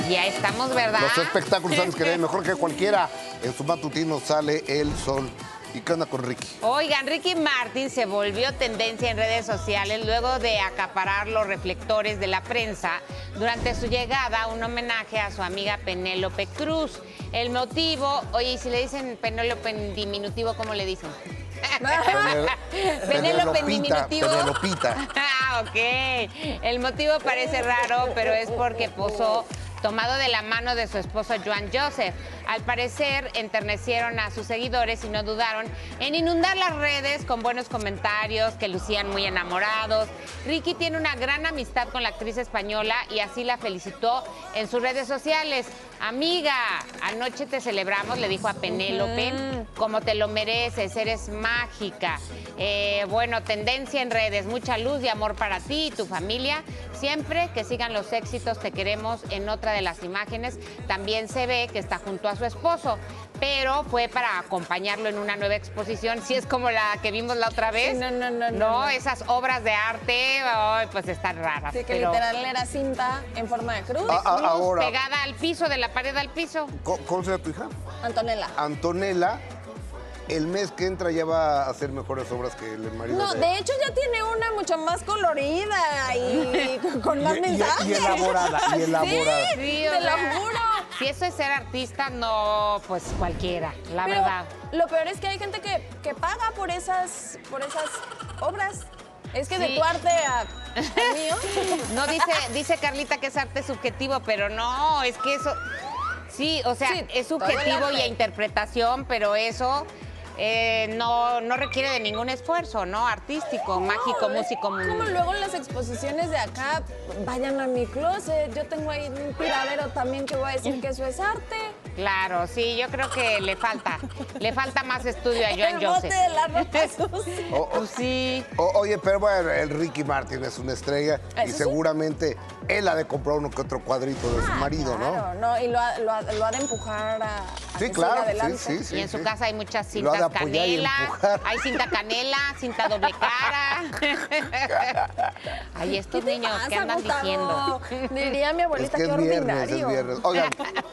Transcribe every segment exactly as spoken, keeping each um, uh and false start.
Ya estamos, ¿verdad? Los espectáculos, ¿sabes qué? Mejor que cualquiera. En su matutino sale el sol. ¿Y qué onda con Ricky? Oigan, Ricky Martin se volvió tendencia en redes sociales luego de acaparar los reflectores de la prensa durante su llegada a un homenaje a su amiga Penélope Cruz. El motivo, oye, y si le dicen Penélope en diminutivo, ¿cómo le dicen? Penélope en diminutivo. Penelopita. Ah, ok. El motivo parece raro, pero es porque posó tomado de la mano de su esposo Joan Joseph. Al parecer, enternecieron a sus seguidores y no dudaron en inundar las redes con buenos comentarios que lucían muy enamorados. Ricky tiene una gran amistad con la actriz española y así la felicitó en sus redes sociales. Amiga, anoche te celebramos, le dijo a Penélope, uh-huh. como te lo mereces, eres mágica. Eh, bueno, tendencia en redes, mucha luz y amor para ti y tu familia. Siempre que sigan los éxitos, te queremos. En otra de las imágenes también se ve que está junto a su esposo, pero fue para acompañarlo en una nueva exposición, si es como la que vimos la otra vez. Sí, no, no, no, no. No, esas obras de arte, oh, pues están raras. Sí, que pero... literal era cinta en forma de cruz. Ah, ah, cruz ahora, pegada al piso, de la pared al piso. ¿Cómo, cómo se llama tu hija? Antonella. Antonella. El mes que entra ya va a hacer mejores obras que el marido. No, de... de hecho ya tiene una mucho más colorida y con más y, mensajes. Y, y elaborada, y elaborada. Sí, Sí, te o lo sea, juro. Si eso es ser artista, no, pues cualquiera, la Pero verdad. lo peor es que hay gente que, que paga por esas, por esas obras. Es que Sí. de tu arte a, al mío. No, dice, dice Carlita que es arte subjetivo, pero no, es que eso... Sí, o sea, Sí, es todo el subjetivo y arte. a interpretación, pero eso... Eh, no, no requiere de ningún esfuerzo, ¿no? Artístico, mágico, No, músico. Como luego en las exposiciones de acá, vayan a mi closet. Yo tengo ahí un tiradero también que voy a decir que eso es arte. Claro, sí, yo creo que le falta, le falta más estudio a Joan El bote Joseph. de la ropa sucia. O- o- Pues sí. o- oye, pero bueno, el Ricky Martin es una estrella y Eso sí. seguramente él ha de comprar uno que otro cuadrito de su Ah, marido, claro, ¿no? no, y lo ha, lo ha- lo ha de empujar a, a Sí, que claro, siga sí, adelante. sí, sí. Y en su sí. casa hay muchas Y lo ha de cintas apoyar y canela, empujar. hay cinta canela, cinta doble cara. Ay, estos ¿Qué te niños, pasa, ¿qué andan Gustavo? diciendo? Diría mi Es abuelita, que qué es viernes, ordinario. es viernes. Oigan,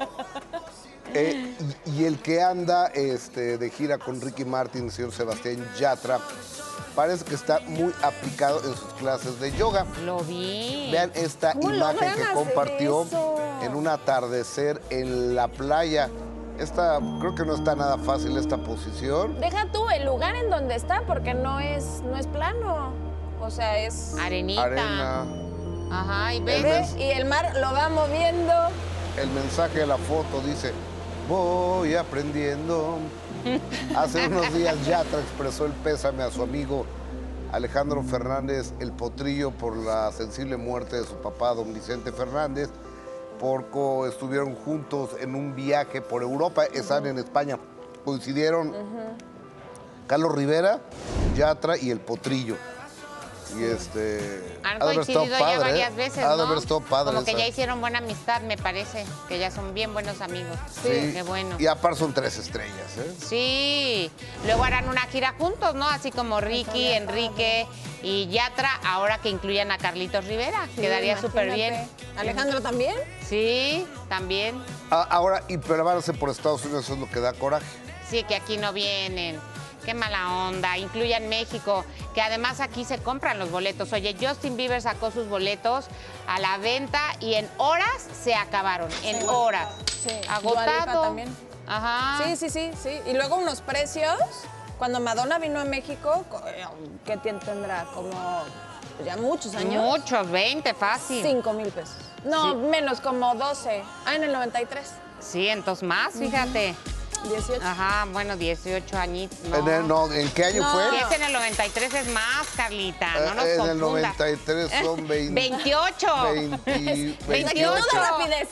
eh, y, y el que anda este, de gira con Ricky Martin, el señor Sebastián Yatra, parece que está muy aplicado en sus clases de yoga. Lo vi. Vean esta ¿Cómo imagen logran que hacer compartió eso? en un atardecer en la playa. Esta, creo que no está nada fácil esta posición. Deja tú el lugar en donde está, porque no es, no es plano. O sea, es... Arenita. Arena. Ajá, y El ves. mes- Y el mar lo va moviendo. El mensaje de la foto dice, voy aprendiendo. Hace unos días Yatra expresó el pésame a su amigo Alejandro Fernández El Potrillo por la sensible muerte de su papá, don Vicente Fernández. Porque estuvieron juntos en un viaje por Europa, están en España. Coincidieron Carlos Rivera, Yatra y El Potrillo. Y este... Han ha de haber estado coincidido ya padre, ¿eh? varias veces, Ha de ¿no? haber estado padre Como que esa. ya hicieron buena amistad, me parece. Que ya son bien buenos amigos. Sí. Qué bueno. Y aparte son tres estrellas, ¿eh? Sí. Luego harán una gira juntos, ¿no? Así como Ricky, Enrique y Yatra, ahora que incluyan a Carlitos Rivera. Sí, Quedaría súper bien. imagínate. ¿Alejandro también? Sí, también. Ah, ahora, y prepárense por Estados Unidos, eso es lo que da coraje. Sí, que aquí no vienen. Qué mala onda. Incluyan México, que además aquí se compran los boletos. Oye, Justin Bieber sacó sus boletos a la venta y en horas se acabaron. En Sí. horas. Sí. Dua Lipa Agotado. también. Ajá. Sí, sí, sí, sí. Y luego unos precios. Cuando Madonna vino a México, co- ¿qué tiempo tendrá? Como pues, ya muchos años. Muchos, veinte, fácil. Cinco mil pesos. No, Sí. menos, como doce. Ah, en el noventa y tres. Sí, entonces más, fíjate. dieciocho. Ajá, bueno, dieciocho añitos. No. ¿En, el- no, ¿en qué año No. fue? Si es en el noventa y tres es más, Carlita, no Eh, nos en el confundas. noventa y tres son veinte, veintiocho. veinte, ¡Qué veintiocho. rapidez!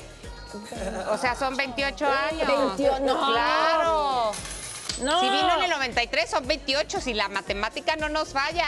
O sea, son veintiocho años. veintiocho, no. Claro. No. Si vino en el noventa y tres son veintiocho, si la matemática no nos falla.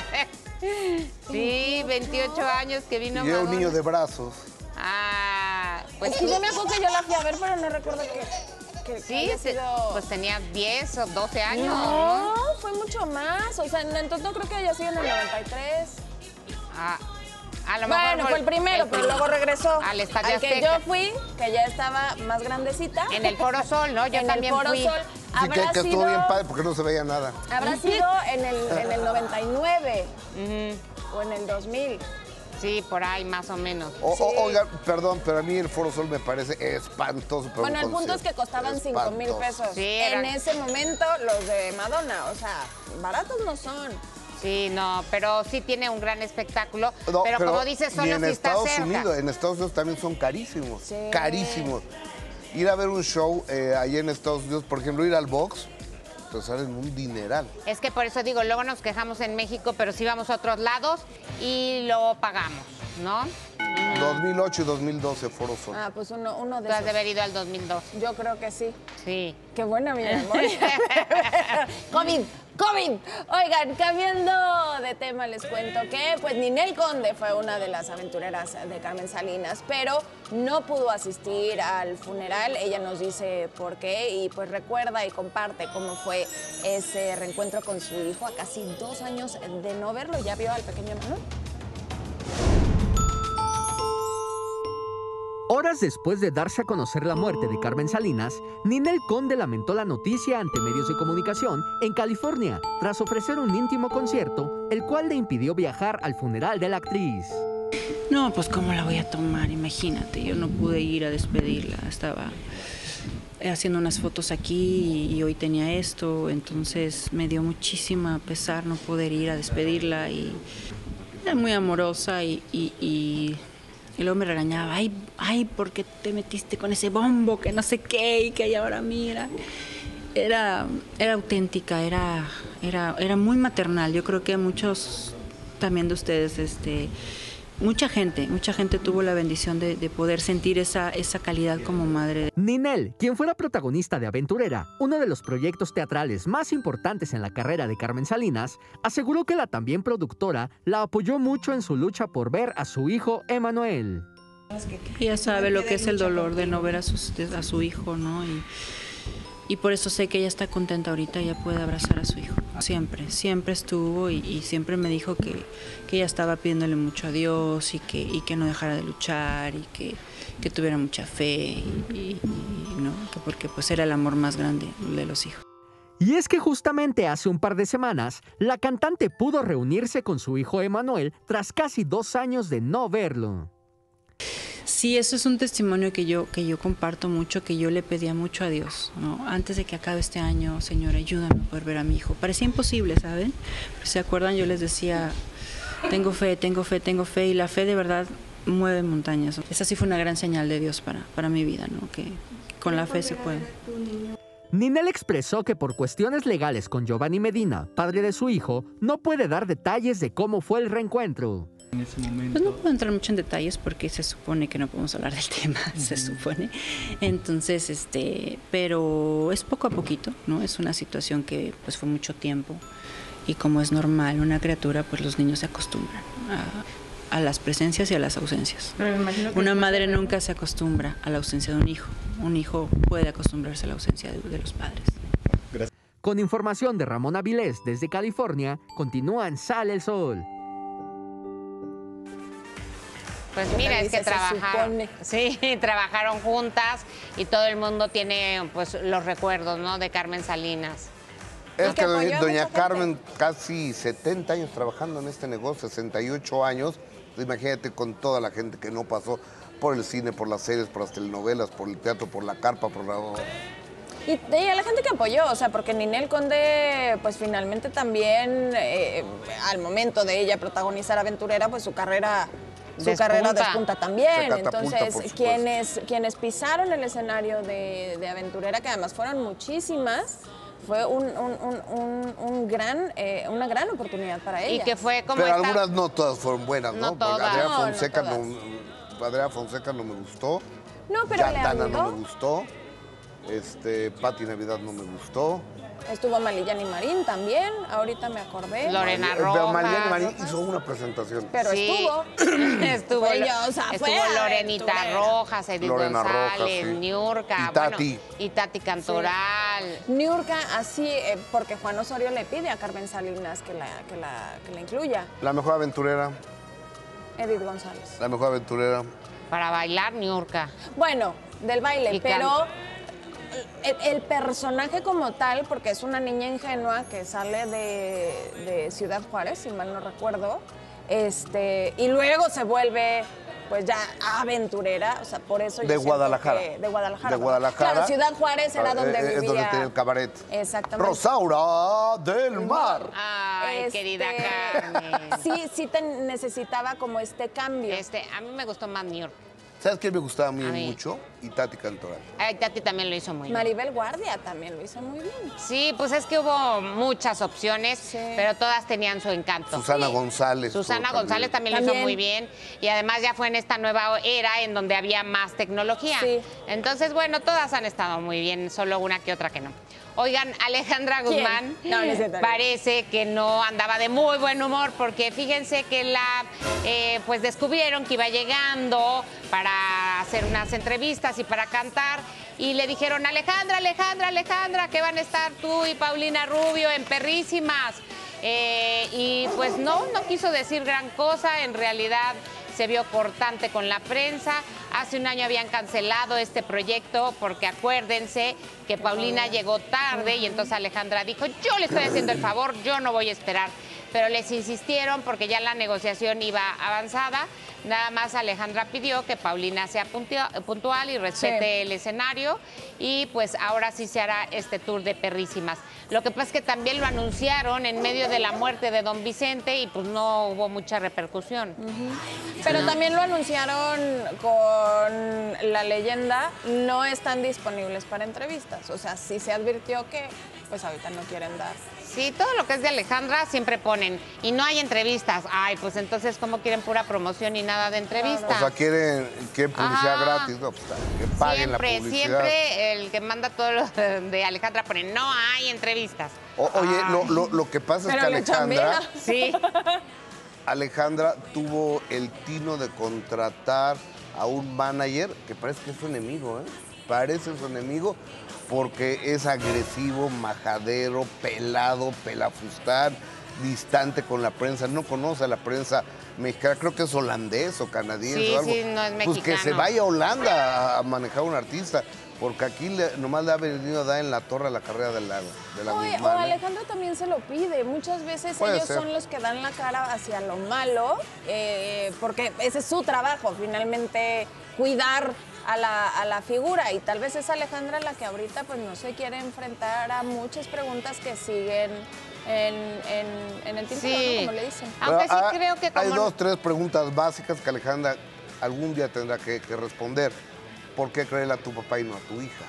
Sí, veintiocho años que vino Y era un Madonna. niño de brazos. Ah, pues Es que yo me acuerdo que yo la fui a ver, pero no recuerdo que, que, que sí, haya se- sido... pues tenía diez o doce años. No, fue mucho más. O sea, no, entonces no creo que haya sido en el noventa y tres. Ah, A lo mejor bueno, fue el primero, el pero primero. luego regresó. Al Estadio que Azteca. yo fui, que ya estaba más grandecita. En el Foro Sol, ¿no? Yo en también el Foro fui. Sol. Sí, que, Habrá que sido, estuvo bien padre porque no se veía nada. habrá sido en el, en el noventa y nueve Ujú. o en el dos mil. Sí, por ahí más o menos. O, Sí. o- oiga, perdón, pero a mí el Foro Sol me parece espantoso. pero Bueno, un el punto es que concierto. costaban cinco mil Espantoso. pesos. Sí, en eran- ese momento, los de Madonna, o sea, baratos no son. Sí, no, pero sí tiene un gran espectáculo. No, pero, como dices, ni solo en si está Estados cerca. Unidos, en Estados Unidos también son carísimos, Sí. carísimos. Ir a ver un show eh, allá en Estados Unidos, por ejemplo, ir al box, te salen un dineral. Es que por eso digo, luego nos quejamos en México, pero sí vamos a otros lados y lo pagamos, ¿no? dos mil ocho y dos mil doce Foro Sol. Ah, pues uno, uno de Tú has esos. de haber ido al dos mil dos. Yo creo que sí. Sí. Qué buena mi memoria. COVID, COVID. Oigan, cambiando de tema, les cuento que pues Ninel Conde fue una de las aventureras de Carmen Salinas, pero no pudo asistir al funeral. Ella nos dice por qué y pues recuerda y comparte cómo fue ese reencuentro con su hijo a casi dos años de no verlo. ¿Ya vio al pequeño Manuel? Horas después de darse a conocer la muerte de Carmen Salinas, Ninel Conde lamentó la noticia ante medios de comunicación en California tras ofrecer un íntimo concierto, el cual le impidió viajar al funeral de la actriz. No, pues cómo la voy a tomar, imagínate, yo no pude ir a despedirla, estaba haciendo unas fotos aquí y hoy tenía esto, entonces me dio muchísima pesar no poder ir a despedirla y era muy amorosa y... y, y Y luego me regañaba, ay, ay, ¿por qué te metiste con ese bombo? Que no sé qué, y que ahora mira. Era, era auténtica, era, era, era muy maternal. Yo creo que muchos también de ustedes, este, mucha gente, mucha gente tuvo la bendición de, de poder sentir esa, esa calidad como madre. Ninel, quien fuera protagonista de Aventurera, uno de los proyectos teatrales más importantes en la carrera de Carmen Salinas, aseguró que la también productora la apoyó mucho en su lucha por ver a su hijo Emanuel. Ella sabe lo que es el dolor de no ver a, sus, a su hijo, ¿no? Y, y por eso sé que ella está contenta ahorita, ella puede abrazar a su hijo. Siempre, siempre estuvo y, y siempre me dijo que, que ella estaba pidiéndole mucho a Dios y que, y que no dejara de luchar y que, que tuviera mucha fe, y, y, y, ¿no? Que porque pues era el amor más grande de los hijos. Y es que justamente hace un par de semanas, la cantante pudo reunirse con su hijo Emanuel tras casi dos años de no verlo. Sí, eso es un testimonio que yo, que yo comparto mucho, que yo le pedía mucho a Dios, ¿no? Antes de que acabe este año, Señor, ayúdame a poder ver a mi hijo. Parecía imposible, ¿saben? Pero ¿se acuerdan? Yo les decía, tengo fe, tengo fe, tengo fe, y la fe de verdad mueve montañas. Esa sí fue una gran señal de Dios para, para mi vida, ¿no? Que con la fe se puede. Ninel expresó que por cuestiones legales con Giovanni Medina, padre de su hijo, no puede dar detalles de cómo fue el reencuentro. Pues no puedo entrar mucho en detalles porque se supone que no podemos hablar del tema, se supone. Entonces, este, pero es poco a poquito, ¿no? Es una situación que pues fue mucho tiempo y como es normal, una criatura, pues los niños se acostumbran a, a las presencias y a las ausencias. Una madre nunca se acostumbra a la ausencia de un hijo. Un hijo puede acostumbrarse a la ausencia de, de los padres. Con información de Ramón Avilés desde California, continúan Sale el Sol. Pues mira, es Dice, que se trabajaron, supone. sí, trabajaron juntas y todo el mundo tiene pues los recuerdos, ¿no? De Carmen Salinas. Es Y que que apoyó doña, a doña mucha Carmen, casi setenta años trabajando en este negocio, sesenta y ocho años. Pues imagínate con toda la gente que no pasó por el cine, por las series, por las telenovelas, por el teatro, por la carpa, por la... Y, y a la gente que apoyó, o sea, porque Ninel Conde, pues finalmente también, eh, al momento de ella protagonizar Aventurera, pues su carrera, su Despunta. carrera despunta también. Se catapulta, por Entonces, supuesto. quienes, quienes pisaron el escenario de, de Aventurera, que además fueron muchísimas, fue un, un, un, un, un gran, eh, una gran oportunidad para Y ella. que fue como Pero esta- algunas no todas fueron buenas, ¿no? No Porque todas. Adriana No, no Fonseca todas. no, Adriana Fonseca no me gustó. No, pero le Yatana no ayudó. me gustó. Este, Pati Navidad no me gustó. Estuvo Malillani Marín también, ahorita me acordé. Lorena Mari- pero Mariana Rojas. Marín hizo una presentación. Pero Sí. estuvo. estuvo, Fue Lo- ella, o sea, estuvo fue Lorenita aventurera. Rojas, Edith Lorena Rojas, González, sí. Niurka, Y Tati. bueno, y Tati Cantoral. Niurka, así, eh, porque Juan Osorio le pide a Carmen Salinas que la, que la, que la incluya. La mejor aventurera. Edith González. La mejor aventurera. Para bailar, Niurka. Bueno, del baile, Y pero el, el personaje como tal, porque es una niña ingenua que sale de, de Ciudad Juárez, si mal no recuerdo, este, y luego se vuelve pues ya aventurera, o sea, por eso yo De siento Guadalajara. que- de Guadalajara. De Guadalajara. Claro, Ciudad Juárez era Ah, donde eh, vivía. Es donde tenía el cabaret. Exactamente. Rosaura del Mar. Ay, Este, querida Carmen. Sí, sí te necesitaba como este cambio. Este, a mí me gustó más Niurka. ¿Sabes quién me gustaba a mí, A mí. mucho? Y Tati Cantoral. Ay, Tati también lo hizo muy bien. Maribel Guardia también lo hizo muy bien. Sí, pues es que hubo muchas opciones, Sí. pero todas tenían su encanto. Susana Sí. González. Susana estuvo González también, lo hizo También. muy bien y además ya fue en esta nueva era en donde había más tecnología. Sí. Entonces, bueno, todas han estado muy bien, solo una que otra que no. Oigan, Alejandra ¿Quién? Guzmán No, no es cierto. parece que no andaba de muy buen humor porque fíjense que la, eh, pues descubrieron que iba llegando para hacer unas entrevistas y para cantar y le dijeron, Alejandra, Alejandra, Alejandra, que van a estar tú y Paulina Rubio en Perrísimas. Eh, y pues no, no quiso decir gran cosa, en realidad se vio cortante con la prensa. Hace un año habían cancelado este proyecto porque acuérdense que Paulina llegó tarde y entonces Alejandra dijo, yo le estoy haciendo el favor, yo no voy a esperar. Pero les insistieron porque ya la negociación iba avanzada. Nada más Alejandra pidió que Paulina sea puntual y respete Sí. el escenario y pues ahora sí se hará este tour de Perrísimas. Lo que pasa es que también lo anunciaron en medio de la muerte de don Vicente y pues no hubo mucha repercusión. Pero también lo anunciaron con la leyenda, no están disponibles para entrevistas. O sea, sí se advirtió que pues ahorita no quieren dar. Sí, todo lo que es de Alejandra siempre ponen y no hay entrevistas. Ay, pues entonces ¿cómo quieren pura promoción y nada de entrevista? O sea, quieren, quieren publicidad Ajá. gratis. No, pues que paguen siempre, la publicidad. siempre el que manda todo lo de Alejandra pone, no hay entrevistas. O- oye, Ay. lo, lo- lo que pasa es Pero que le Alejandra, chambea. Sí, Alejandra tuvo el tino de contratar a un manager que parece que es su enemigo, ¿eh? Parece su enemigo porque es agresivo, majadero, pelado, pelafustán, distante con la prensa, no conoce a la prensa mexicana, creo que es holandés o canadiense Sí, o algo. sí, no es Pues que se mexicano. vaya a Holanda a, a manejar a un artista, porque aquí le- nomás le ha venido a dar en la torre a la carrera de la, de la Oye, o Guzmán, ¿eh? Alejandro también se lo pide. Muchas veces Puede ellos ser. son los que dan la cara hacia lo malo, eh, porque ese es su trabajo, finalmente, cuidar a la, a la figura. Y tal vez es Alejandra la que ahorita pues no se quiere enfrentar a muchas preguntas que siguen en, en, en el tintero, Sí. ¿no? Como le dicen. aunque sí Pero, ah, creo que hay como... dos, tres preguntas básicas que Alejandra algún día tendrá que, que responder. ¿Por qué creerle a tu papá y no a tu hija?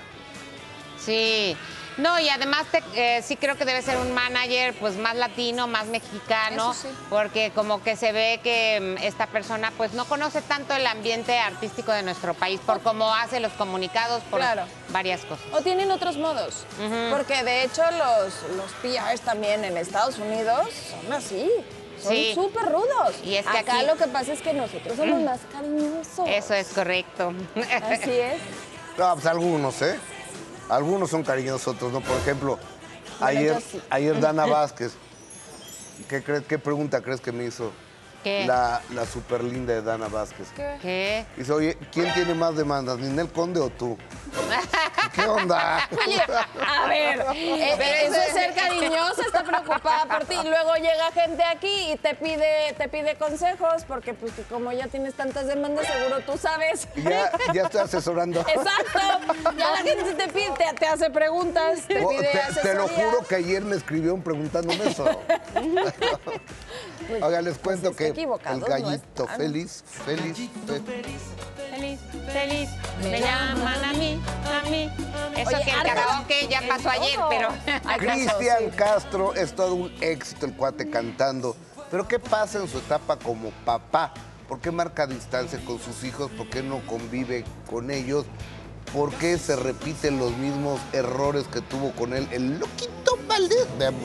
Sí, no, y además te- eh, sí creo que debe ser un manager pues más latino, más mexicano, Eso sí. porque como que se ve que mm, esta persona pues no conoce tanto el ambiente artístico de nuestro país, por cómo hace los comunicados, por Claro. varias cosas. O tienen otros modos, Ujú. porque de hecho los, los P Rs también en Estados Unidos son así, son Sí. súper rudos. Y es que Acá aquí- lo que pasa es que nosotros somos más cariñosos. Eso es correcto. Así es. No, pues algunos, ¿eh? Algunos son cariñosos, otros no. Por ejemplo, Bueno, ayer, yo sí. ayer Dana Vázquez, ¿qué, crees, ¿qué pregunta crees que me hizo? ¿Qué? La, la super linda de Dana Vázquez. ¿Qué? ¿Qué? Dice, oye, ¿quién tiene más demandas, Ninel Conde o tú? ¿Qué onda? Oye, a ver, eh, eh, eso es ser cariñosa, está preocupada por ti. Luego llega gente aquí y te pide, te pide consejos, porque pues que como ya tienes tantas demandas, seguro tú sabes. Y ya, ya estoy asesorando. Exacto. Ya la gente te pide, te, te hace preguntas, te Oh, pide te, te lo asesoría. juro que ayer me escribieron preguntándome eso. Oiga, les cuento está que equivocado, el no gallito están. feliz, feliz, fe- Feliz, feliz, me llaman a mí, a mí. Eso Oye, que el harta- karaoke ya pasó ayer, pero... Ay, Cristian sí. Castro es todo un éxito el cuate cantando. Pero ¿qué pasa en su etapa como papá? ¿Por qué marca distancia con sus hijos? ¿Por qué no convive con ellos? ¿Por qué se repiten los mismos errores que tuvo con él el loquito Valdés? Veamos.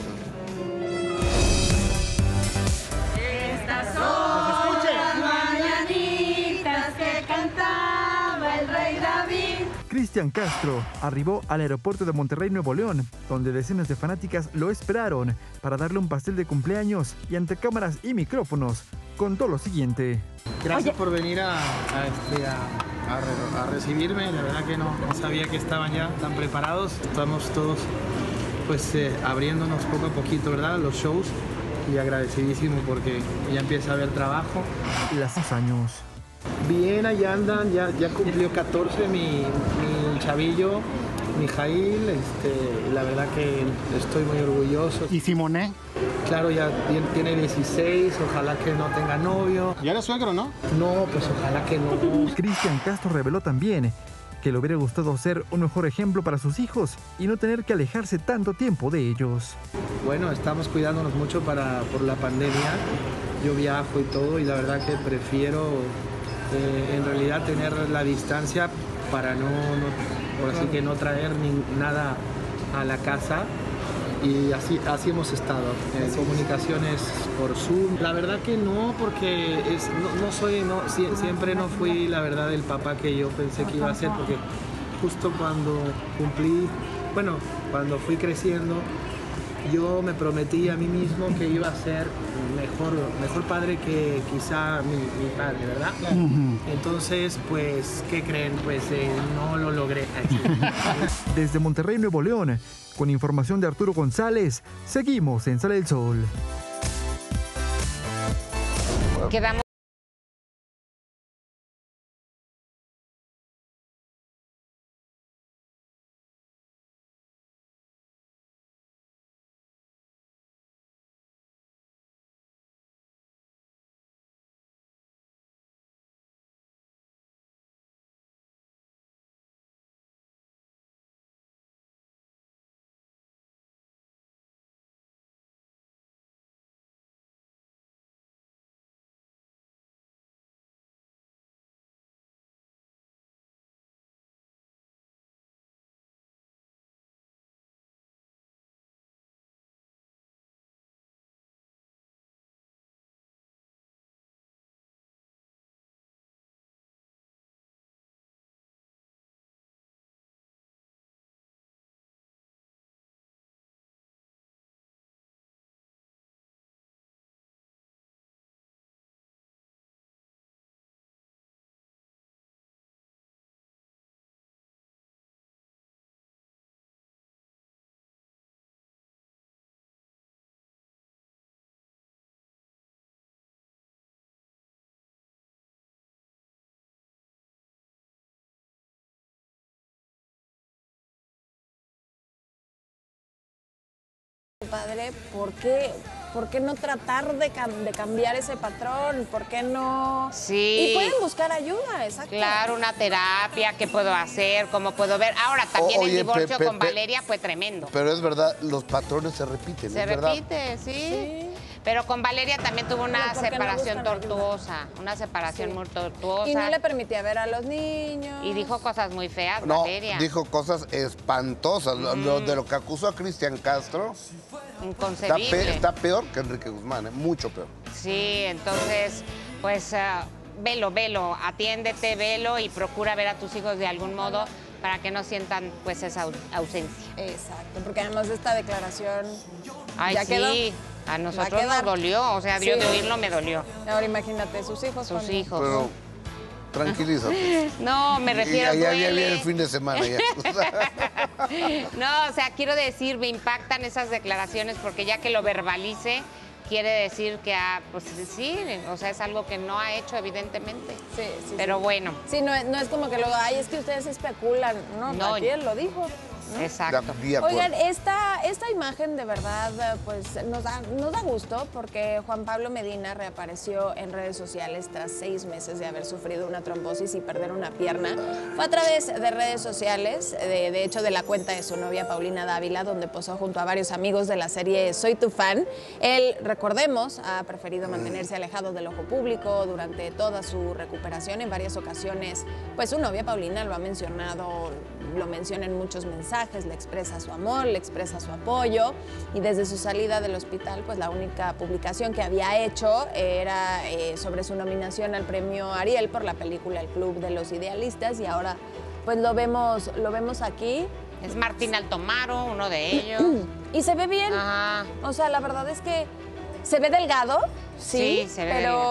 Cristian Castro arribó al aeropuerto de Monterrey, Nuevo León, donde decenas de fanáticas lo esperaron para darle un pastel de cumpleaños y ante cámaras y micrófonos contó lo siguiente. Gracias por venir a, a, este, a, a re- a recibirme. La verdad que no, no sabía que estaban ya tan preparados. Estamos todos pues eh, abriéndonos poco a poquito, ¿verdad? Los shows. Y agradecidísimo porque ya empieza a haber trabajo. Las seis años. Bien, allá andan, ya, ya cumplió catorce mi, mi chavillo, Mijail. Este, la verdad que estoy muy orgulloso. ¿Y Simone? Claro, ya tiene dieciséis, ojalá que no tenga novio. ¿Ya eres suegro, no? No, pues ojalá que no. Cristian Castro reveló también que le hubiera gustado ser un mejor ejemplo para sus hijos y no tener que alejarse tanto tiempo de ellos. Bueno, estamos cuidándonos mucho para, por la pandemia. Yo viajo y todo y la verdad que prefiero eh, en realidad tener la distancia para no, no por así que no traer ni nada a la casa. Y así, así hemos estado, en comunicaciones por Zoom. La verdad que no, porque es, no, no soy, no, si, siempre no fui la verdad el papá que yo pensé que iba a ser, porque justo cuando cumplí, bueno, cuando fui creciendo, yo me prometí a mí mismo que iba a ser mejor, mejor padre que quizá mi, mi padre, ¿verdad? Uh-huh. Entonces, pues, ¿qué creen? Pues eh, no lo logré. Desde Monterrey, Nuevo León, con información de Arturo González, seguimos en Sale el Sol. Quedamos Padre, ¿por qué, ¿por qué no tratar de, cam de cambiar ese patrón? ¿Por qué no? Sí. Y pueden buscar ayuda, exacto. Claro, una terapia, ¿qué puedo hacer? ¿Cómo puedo ver? Ahora, también O- oye, el divorcio pe- pe- con pe- Valeria fue tremendo. Pero es verdad, los patrones se repiten, Se es verdad. repite, ¿sí? Sí. Pero con Valeria también tuvo una Pero ¿por qué no separación buscan ayuda? tortuosa, una separación Sí. muy tortuosa. Y no le permitía ver a los niños. Y dijo cosas muy feas, No, Valeria. dijo cosas espantosas. Lo- lo de lo que acusó a Cristian Castro está, Inconcebible. pe- está peor que Enrique Guzmán, ¿eh? Mucho peor. Sí, entonces, pues, ah, velo, velo, atiéndete, velo y procura ver a tus hijos de algún modo para que no sientan, pues, esa au- ausencia. Exacto, porque además de esta declaración Ay, ya sí, quedó. a Va a nosotros nos quedar. dolió, o sea, yo Sí. de oírlo me dolió. Ahora imagínate, sus hijos. Sus cuando- hijos. Pero tranquilízate. No, me refiero, Y ya, ya duele. viene el fin de semana ya. No, o sea, quiero decir, me impactan esas declaraciones porque ya que lo verbalice, quiere decir que, ah, pues sí, o sea, es algo que no ha hecho, evidentemente. Sí, sí. Pero sí. bueno, Sí, no, es- no es como que luego, ay, es que ustedes especulan. No, No. aquí él lo dijo. ¿no? exacto. De acuerdo. Oigan, esta, esta imagen de verdad pues nos da, nos da gusto porque Juan Pablo Medina reapareció en redes sociales tras seis meses de haber sufrido una trombosis y perder una pierna. Fue a través de redes sociales, de, de hecho de la cuenta de su novia Paulina Dávila, donde posó junto a varios amigos de la serie Soy tu fan. Él, recordemos, ha preferido mantenerse alejado del ojo público durante toda su recuperación. En varias ocasiones, pues su novia Paulina lo ha mencionado, lo menciona en muchos mensajes, le expresa su amor, le expresa su apoyo y desde su salida del hospital, pues la única publicación que había hecho era eh, sobre su nominación al premio Ariel por la película El Club de los Idealistas y ahora pues lo vemos, lo vemos aquí. Es Martín Altomaro, uno de ellos. Y se ve bien. Ajá. O sea, la verdad es que se ve delgado, sí, Sí, se ve pero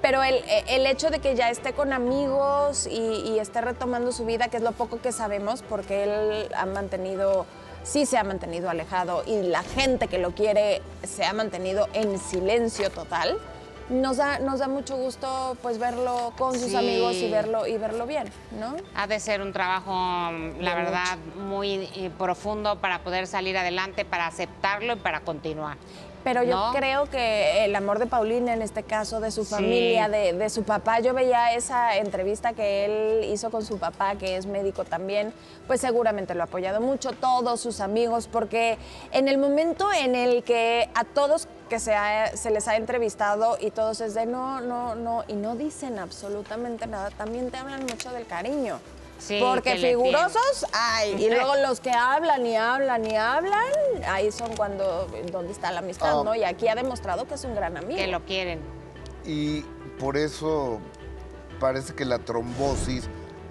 pero el, el hecho de que ya esté con amigos y, y esté retomando su vida, que es lo poco que sabemos, porque él ha mantenido, sí se ha mantenido alejado y la gente que lo quiere se ha mantenido en silencio total, nos da, nos da mucho gusto pues verlo con sus Sí. amigos y verlo, y verlo bien, ¿no? Ha de ser un trabajo, la verdad, muy eh, profundo para poder salir adelante, para aceptarlo y para continuar. Pero yo ¿no? creo que el amor de Paulina, en este caso, de su Sí. familia, de, de su papá, yo veía esa entrevista que él hizo con su papá, que es médico también, pues seguramente lo ha apoyado mucho, todos sus amigos, porque en el momento en el que a todos que se, ha- se les ha entrevistado y todos es de no, no, no, y no dicen absolutamente nada, también te hablan mucho del cariño. Sí, Porque que le figurosos hay, y luego los que hablan y hablan y hablan, ahí son cuando, donde está la amistad, Ah. ¿no? Y aquí ha demostrado que es un gran amigo. Que lo quieren. Y por eso parece que la trombosis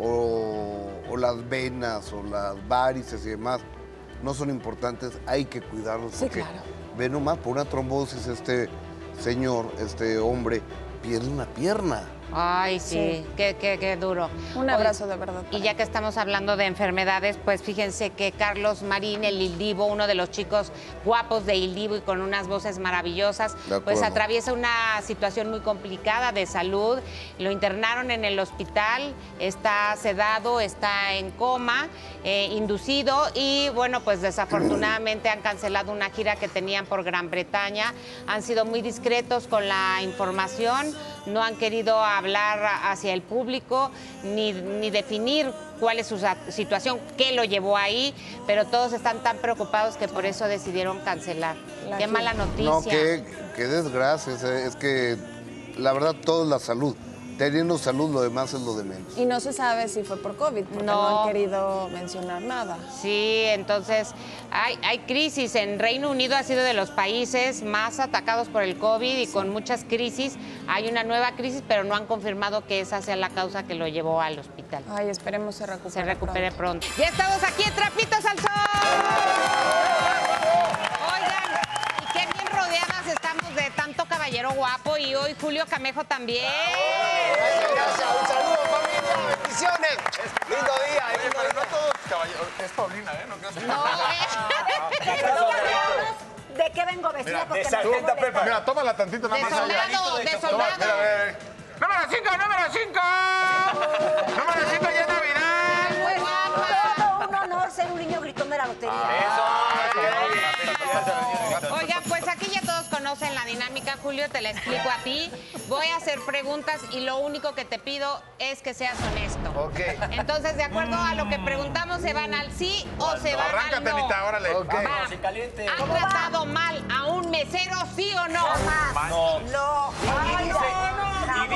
o, o las venas o las varices y demás no son importantes, hay que cuidarlos. Sí, porque claro. ve nomás, por una trombosis este señor, este hombre, pierde una pierna. Ay, sí, Sí. Qué, qué, qué duro. Un Oye, abrazo de verdad. Y ya que estamos hablando de enfermedades, pues fíjense que Carlos Marín, el Il Divo, uno de los chicos guapos de Il Divo y con unas voces maravillosas, De pues acuerdo. atraviesa una situación muy complicada de salud. Lo internaron en el hospital, está sedado, está en coma, eh, inducido y bueno, pues desafortunadamente han cancelado una gira que tenían por Gran Bretaña. Han sido muy discretos con la información, no han querido hablar hacia el público ni, ni definir cuál es su sa- situación, qué lo llevó ahí, pero todos están tan preocupados que por eso decidieron cancelar. La Qué gira. mala noticia. No, qué, qué desgracia. Es, es que la verdad todo es la salud. Teniendo salud, lo demás es lo de menos. Y no se sabe si fue por COVID, porque no, No. han querido mencionar nada. Sí, entonces hay, hay crisis. En Reino Unido ha sido de los países más atacados por el COVID y con muchas crisis. Hay una nueva crisis, pero no han confirmado que esa sea la causa que lo llevó al hospital. Ay, esperemos se recupere. Se recupere pronto. pronto. Ya estamos aquí en Trapitos al Sol. Oigan, y qué bien rodeadas estamos de tanto caballero guapo y hoy Julio Camejo también. Gracias, un saludo familia, bendiciones. Lindo día, Oye, lindo pero día. no todos caballeros. Es Paulina, ¿eh? No creas que... No, eh. ¿De qué vengo vestida? Mira, Porque de me sargenta tengo Pepa. Mira, tómala tantito nada De más allá. soldado, de Toma, soldado. mira, ve, ve. ¡Número cinco, número cinco! ¡Número cinco ya es Navidad! Muy guapa. todo un honor ser un niño gritón de la lotería. Oigan, pues aquí ya todos conocen la dinámica, Julio, te la explico a ti. Voy a hacer preguntas y lo único que te pido es que seas honesto. Ok. Entonces, de acuerdo a lo que preguntamos, ¿se van al sí o se van al Arráncate, no? Anita, órale. Ok. Va. ¿Han tratado mal a un mesero, sí o no? No. No. Ay, no, no.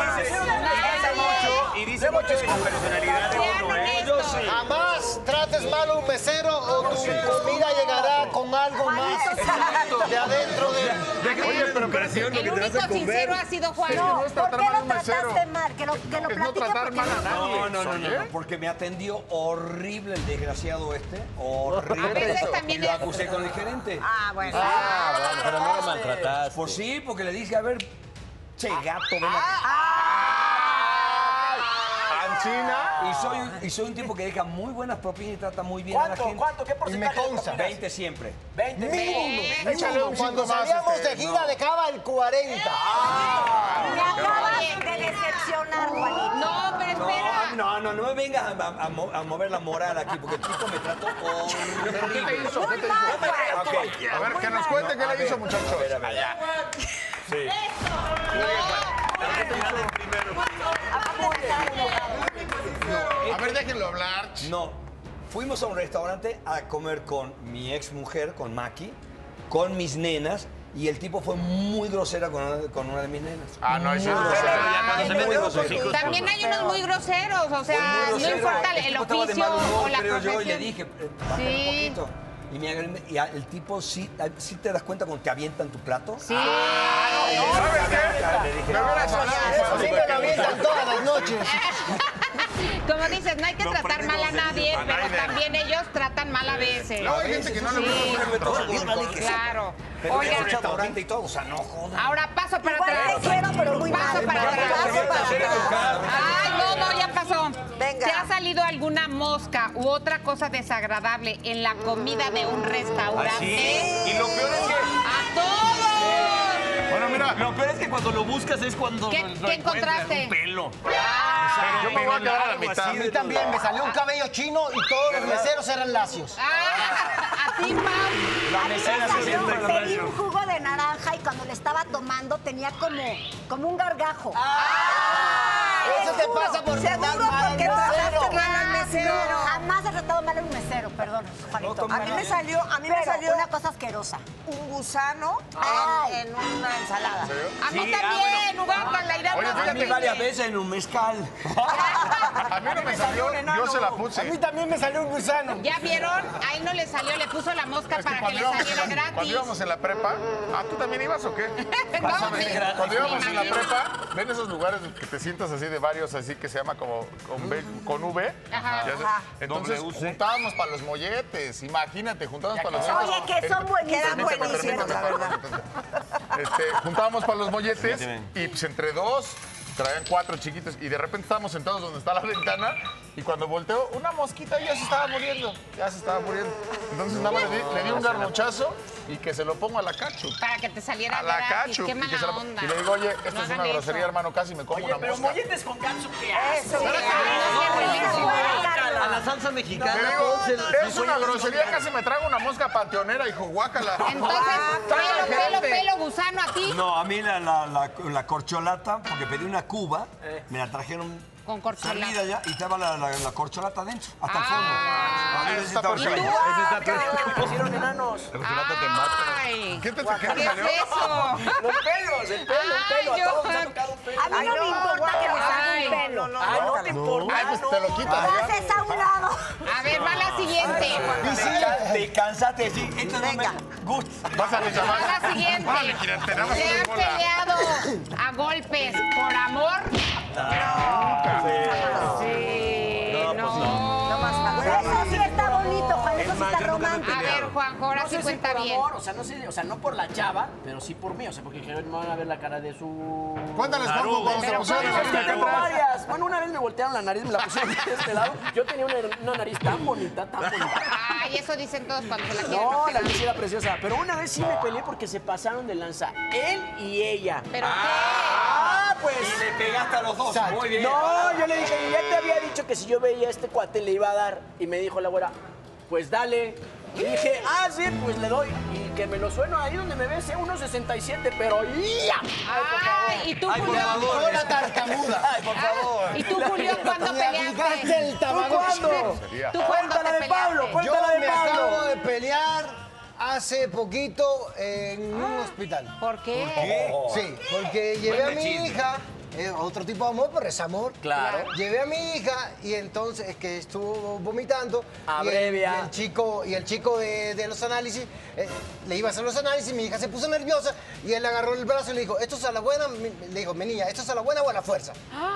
Y dice mucho de la personalidad de Sean uno, ¿eh? honestos. Jamás trates mal a un mesero o tu comida llegará con algo más de adentro de... Oye, pero creció El único sincero ha sido Juan. No, no es ¿por tratar qué mal a lo un mesero. trataste mal? Que lo, que lo Es no platique tratar porque mal a no- nadie. No, no, no, no, Oye. no, porque me atendió horrible el desgraciado este. A Horrible. veces también Y lo es- acusé con el gerente. Ah, bueno. Ah, bueno, pero no lo maltrataste. Pues sí, porque le dije, a ver, che gato, ven acá. Anchina. Y soy, y soy un tipo que deja muy buenas propinas y trata muy bien a la gente. ¿Cuánto? ¿Qué porcentaje? Y me consta. veinte siempre. veinte mínimo. Échale un Cuando cinco más, salíamos este, de gira dejaba el cuarenta. Me acabas de decepcionar, Juanito. No, pero espera. No, no, no me vengas a, a- a mo- a mover la moral aquí, porque el tipo me trató ¿Qué te horrible. hizo? ¿Qué te hizo? Ok. A ver, que nos cuente qué le hizo, muchachos. A ver, a ver. Sí. A ver, déjenlo hablar. No, fuimos a un restaurante a comer con mi ex mujer, con Maki, con mis nenas, y el tipo fue muy grosera con una, con una de mis nenas. Ah, no, eso es Muy grosero. grosera. Ya cuando se Muy meten con grosero. sus hijos. También hay unos muy groseros, o sea, Fue muy no grosero. importa el, tipo estaba de oficio mal humor, o la creo yo, y le profesión. dije, eh, bájale Sí. un poquito. Y, me- y a- el tipo sí, sí te das cuenta cuando te avientan tu plato. Sí. ¿Sabes qué? Le dije, Me hubieras hablado, Eso sí me lo avientan todas las noches. Como dices, no hay que Lo tratar prende mal a como nadie, Felipe pero Schneider. también ellos tratan mal a veces. No, hay gente que no le Sí. gusta. Claro. Pero Oigan, en restaurante y todo, o sea, no jodan. ahora paso para Igual atrás. te quiero, pero muy Paso mal. para atrás. Paso para atrás. Ay, no, no, ya pasó. Venga. ¿Te ha salido alguna mosca u otra cosa desagradable en la comida de un restaurante? ¿Ah, sí? Y lo peor es que... ¡A todos! Bueno, mira, Lo peor es que cuando lo buscas es cuando ¿Qué- lo qué encuentras, encontraste? un pelo. Ah, yo me voy a quedar a la mitad. A mí también me salió un cabello chino y todos los meseros eran lacios. ah, a ti, Pau. A mí me salió, pedí un jugo de naranja y cuando le estaba tomando tenía como, como un gargajo. Eso te pasa por tratar Seguro mal porque al trataste mesero. mal al mesero. Jamás he tratado mal a un mesero, perdón, Juanito. A mí me salió, a mí me Pero salió una cosa asquerosa. un gusano Ay. en, en una ensalada. A mí Sí, ah, también, Ugar, con la idea Oye, más fíjate, A mí horrible. varias veces en un mezcal. A mí no me salió, yo se la A mí puse. también me salió un gusano. ¿Ya vieron? A él no le salió, le puso la mosca Es que para que cuando le íbamos, en saliera la, gratis. cuando íbamos en la prepa, ¿ah, tú también ibas o qué? No, Pásame. sí. Cuando íbamos Me en la imagino. prepa, ven esos lugares que te sientas así de varios, así que se llama como con, B- con V. Ajá. Ya sé. Ajá. Entonces W C. juntábamos para los molletes, imagínate, juntábamos para los Oye, molletes. que son buenísimos. Quedan Permíteme, buenísimos, permíteme, la verdad. permíteme. Este, juntábamos para los molletes Permíteme. y pues entre dos traían cuatro chiquitos y de repente estábamos sentados donde está la ventana y cuando volteo, una mosquita ya se estaba muriendo, ya se estaba muriendo. Entonces nada más le di, le di un garrochazo y que se lo pongo a la cachu. Para que te saliera A la gratis. cachu. Qué y, que mala se la- onda. y le digo, oye, esto No es una hagan grosería, eso. hermano, casi me como Oye, una pero mosca. molletes con catsup, ¿qué haces? Eso. A la salsa Le mexicana. digo, todos el- es una grosería, casi me trago una mosca panteonera, hijo, guácala. Entonces, pelo, pelo, pelo, gusano a ti. No, a mí la, la, la, la corcholata, porque pedí una cuba, me la trajeron Con corcholata. servida ya y estaba la, la, la corcholata adentro, hasta el Ah. fondo. A mí Eso ese está estaba perfecto. bueno. Ese está perfecto. Pusieron enanos. La corcholata te mata. Ay, ¿Qué te, ¿qué qué te es salió? eso? Los pelos, el pelo, el pelo. Ay, A todos yo- nos ha tocado un pelo. A mí no me importa que me salga Ay, un pelo. Ay, no te importa. Ay, pues te lo quitas. Lo ya. haces a un lado. A ver, va la siguiente. Te, can- te cansaste, sí. Esto no me gusta. Vas a mi Va chaval. la siguiente. Vale, girante, nada más ¿Se una han bola. peleado a golpes por amor? Sí, no. Eso sí está bonito, Juan. Eso sí está romántico. A ver, Juanjo, ahora No sí sé si cuenta por bien. amor, o sea, no sé, o sea, no por la chava, pero sí por mí, o sea, porque dijeron, no van a ver la cara de su... Cuéntales, Juanjo, cuando se Pero pusieron ¿cuál la es nariz el acá Tengo atrás. varias. Bueno, una vez me voltearon la nariz, me la pusieron de este lado. Yo tenía una, una nariz tan bonita, tan bonita. Ay, eso dicen todos cuando se la quieren No, la operar. nariz era preciosa. Pero una vez sí me peleé porque se pasaron de lanza. Él y ella. ¿Pero Ah, pues... Y le pegaste a los dos. Muy bien. No, yo le dije, ya te había dicho que si yo veía a este cuate le iba a dar. Y me dijo la güera, pues dale. Y dije, ah, sí, pues le doy. Y que me lo sueno ahí donde me ves, uno sesenta y siete, pero ¡ya! Ay, ¿y tú, Ay, por Julio? favor. Con la tartamuda. Ay, por favor. ¿Y tú, Julio, cuándo Le aplicaste peleaste? el tamagotchi. ¿Cuándo? ¿Tú cuándo Cuéntala te de Pablo, peleaste? cuéntala. Yo de me Pablo. acabo de pelear hace poquito en un hospital. ¿Por qué? Sí, porque llevé a mi chisme. hija, eh, otro tipo de amor, pero es amor. Claro. Llevé a mi hija y entonces es que estuvo vomitando. Y el, Abrevia. y el chico, y el chico de, de los análisis eh, le iba a hacer los análisis, mi hija se puso nerviosa y él le agarró el brazo y le dijo, ¿esto es a la buena? Mi- Le dijo, mi niña, ¿esto es a la buena o a la fuerza?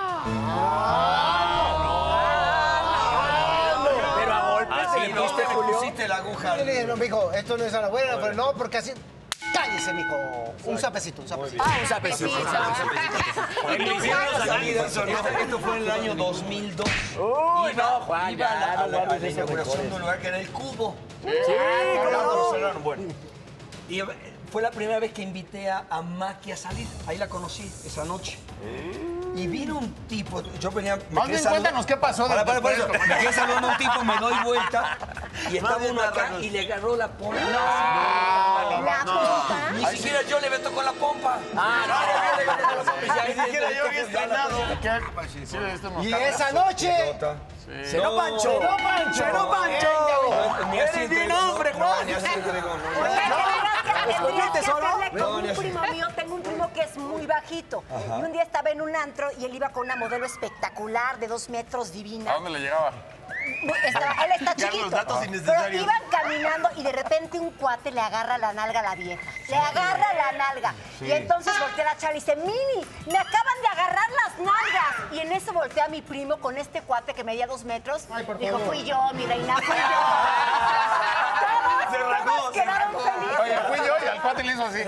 Pero a golpes Así te no metiste, me Julio. pusiste la aguja. Y le dije, no, mijo, esto no es a la buena, pero no, porque así... Cállese, mijo. Un sapecito, un sapecito. Ah, un sapecito. En mis años salidas, esto fue en el año dos mil dos. Uy, Iba- no, Juan, iba a la, ya, a no la- a guardes la esos inauguración recuerdos. de un lugar que era el Cubo. Sí, Ah, cómo no. lo cerraron, bueno. Y fue la primera vez que invité a, a Maki a salir. Ahí la conocí esa noche. Y vino un tipo, yo venía... me Más quedé bien, salud- cuéntanos qué pasó Para, para, por después, eso, me quedé saludando a un tipo, me doy vuelta y estaba bien, uno acá narranos. y le agarró la pompa. La pompa. Ni siquiera yo le meto con la pompa. Ah, no, no, no, no, no, no, no, Ni siquiera yo había estrenado. Y esa noche... ¡Se no, Pancho! ¡Se no, Pancho! ¡Se no, Pancho! Ni así ¡Eres bien entregó. hombre, No, Juan! ni así entregó, no. Oye, tendrías que- tendrías ¿Escondiste que solo? hacerle como No, un ni así. primo mío. Tengo un primo que es muy bajito. Y un día estaba en un antro y él iba con una modelo espectacular de dos metros divina. ¿A dónde le llegaba? Estaba- él está Carlos, chiquito. datos Pero innecesarios. iban caminando y de repente un cuate le agarra la nalga a la vieja. Le agarra la nalga. Sí. Y entonces voltea la chava y dice, Mini, me acaban de agarrar las nalgas. Y en eso voltea a mi primo con este cuate que medía dos metros. Dijo, favor. fui yo, mi reina, fui yo. Todos, Se rajó, todos se quedaron rajó. felices. Oye, fui yo y al cuate le hizo así.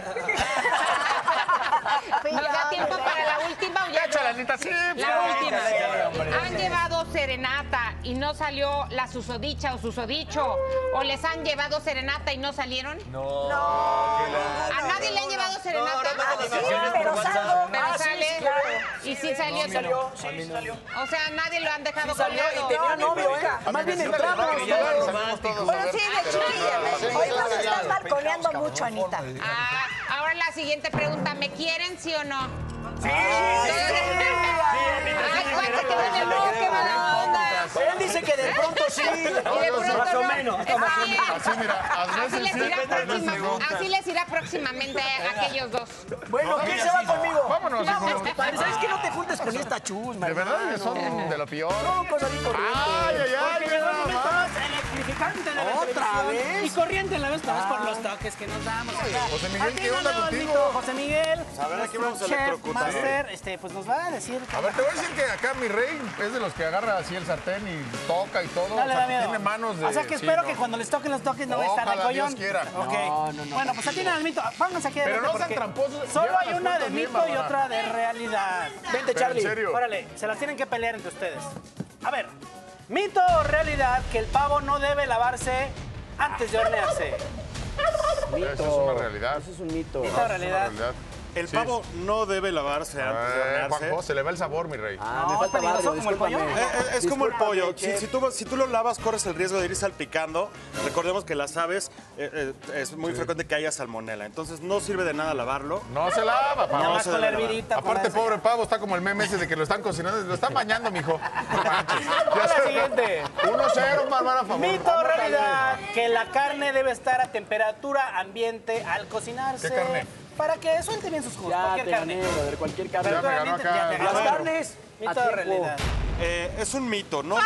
¿Nos da tiempo para la última o ya? Echa la neta, sí. La pues. última. Dale, hombre. ¿Han llevado serenata y no salió la susodicha o susodicho? ¿O les han llevado serenata y no salieron? No. ¿A nadie le han llevado serenata? no, no, no, Sí, no, no, pero no, salgo. no, no, Pero no, sale. sí, claro. Y sí salió. Sí salió, sí salió. O sea, nadie lo han dejado Sí salió y colgado. tenía novio, ¿eh? Más bien entramos todos. Bueno, sí, de chiquilla. Hoy nos estás balconeando mucho, Anita. Ah, ahora la siguiente pregunta. ¿Me quieren, sí o no? Sí, Ay, ¿cuál se quedó en el no? ¡Qué mala onda! Él dice que de pronto sí. Y de pronto Más o no. menos. Así, Así, mira, a así veces les sí, irá a veces próxima- no. así les irá próximamente a aquellos dos. Bueno, No, ¿quién mira, se va sí. conmigo? Vámonos, hijo. ¿Sabes que no te juntes con esta chusma? De verdad que hermano? son de lo peor. No, cosa bien corriente. Ay, ay, ay, Porque mira llegó el nada momento más. más electrificante de la ¿Otra televisión. vez? Y corriente a la vez, tal vez por los toques que nos damos acá. José Miguel, Aquí ¿qué onda nos contigo? invito José Miguel, A ver, aquí vamos a chef, electrocutar. master, este, pues nos va a decir. A ver, te voy a decir que acá mi rey es de los que agarra así el sartén y toca y todo. No o le sea, da miedo. tiene manos de... O sea que sí, espero no. que cuando les toquen los toques no va a estar Ojalá, al collón. Dios quiera. Ok. No, no, no. Bueno, pues atienden al mito. Pónganse aquí Pero adelante no sean porque tramposos, solo llevan hay las una de cuentas bien, mito y Bárbara. otra de realidad. Vente, Pero Charlie. en serio. Órale, se las tienen que pelear entre ustedes. A ver, mito o realidad que el pavo no debe lavarse antes de hornearse. Esa es una realidad. Eso es un mito. Mito o realidad. El Sí. pavo no debe lavarse antes de Eh, hornearse. Juanjo, se le va el sabor, mi rey. Ah, No, me es falta peligroso barrio, como el pollo. discúlpame. Eh, eh, es como el Discúlpame, pollo. Si, chef. si tú, si tú lo lavas, corres el riesgo de ir salpicando. Recordemos que las aves eh, eh, es muy frecuente que haya salmonela. Entonces no sirve de nada lavarlo. No se lava, Nada pavo. más se con la debe lavar. hervidita. Aparte, pónganse. pobre pavo, está como el meme ese de que lo están cocinando. Lo están bañando, mijo. No manches. Ya La sé. siguiente. uno cero, Bárbara, a favor. Mito o Anótale. realidad que la carne debe estar a temperatura ambiente al cocinarse. ¿Qué carne? Para que suelte bien sus jugos. Ya Cualquier te carne. gané, brother, cualquier carne. Ya me ganó Temperatura acá. ambiente, ya te Las ganó. carnes, Mito a o tiempo. realidad. Eh, es un mito, ¿no?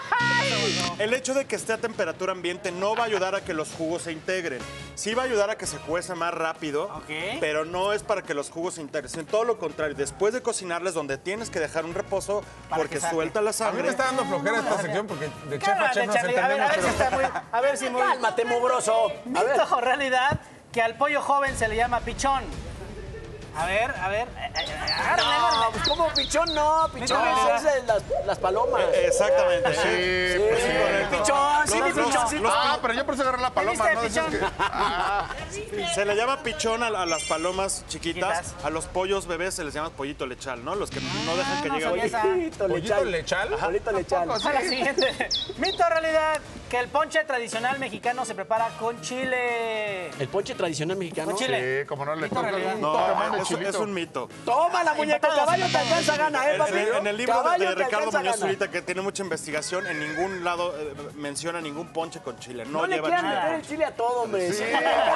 El hecho de que esté a temperatura ambiente no va a ayudar a que los jugos se integren. Sí va a ayudar a que se cueza más rápido, Ok. pero no es para que los jugos se integren. sino todo lo contrario, después de cocinarles, donde tienes que dejar un reposo Para porque que salga. suelta la A mí sangre. me está dando flojera esta sección porque de chef a Cálmate, chef nos Charlie. A ver, a entendemos, ver si pero... está muy. A ver si muy. Cálmate, mugroso. A ver. Mito o realidad que al pollo joven se le llama pichón. A ver, a ver. eh, eh, agárrale, No, agárrale. pues como pichón no, pichón Mito, es de las, las palomas. Eh, Exactamente. Sí, Sí, pues sí, correcto. pichón, sí, mi Los- los- pichoncito. Ah, pero yo por eso agarré la paloma, ¿Viste, ¿no? Decías pichón? que- Ah, Se le llama pichón a, a las palomas chiquitas. Chiquitas. A los pollos bebés se les llama pollito lechal, ¿no? Los que no dejan que no llegue sabía esa. Pollito ¿Pollito lechal. lechal? Pollito lechal. A la siguiente. Mito o realidad que el ponche tradicional mexicano se prepara con chile. El ponche tradicional mexicano. Con chile. Sí, como no le Mito toca realidad. un No, toque más de es, chilito. es un mito. Toma la muñeca, Empatados, caballo te empatados. alcanza gana, ¿eh, En, papi? en- en el libro Caballo de te Ricardo alcanza Muñoz gana. Zurita, que tiene mucha investigación, en ningún lado eh, menciona ningún ponche con chile. No, No le lleva quieran chile. meter el chile a todo, hombre. Sí.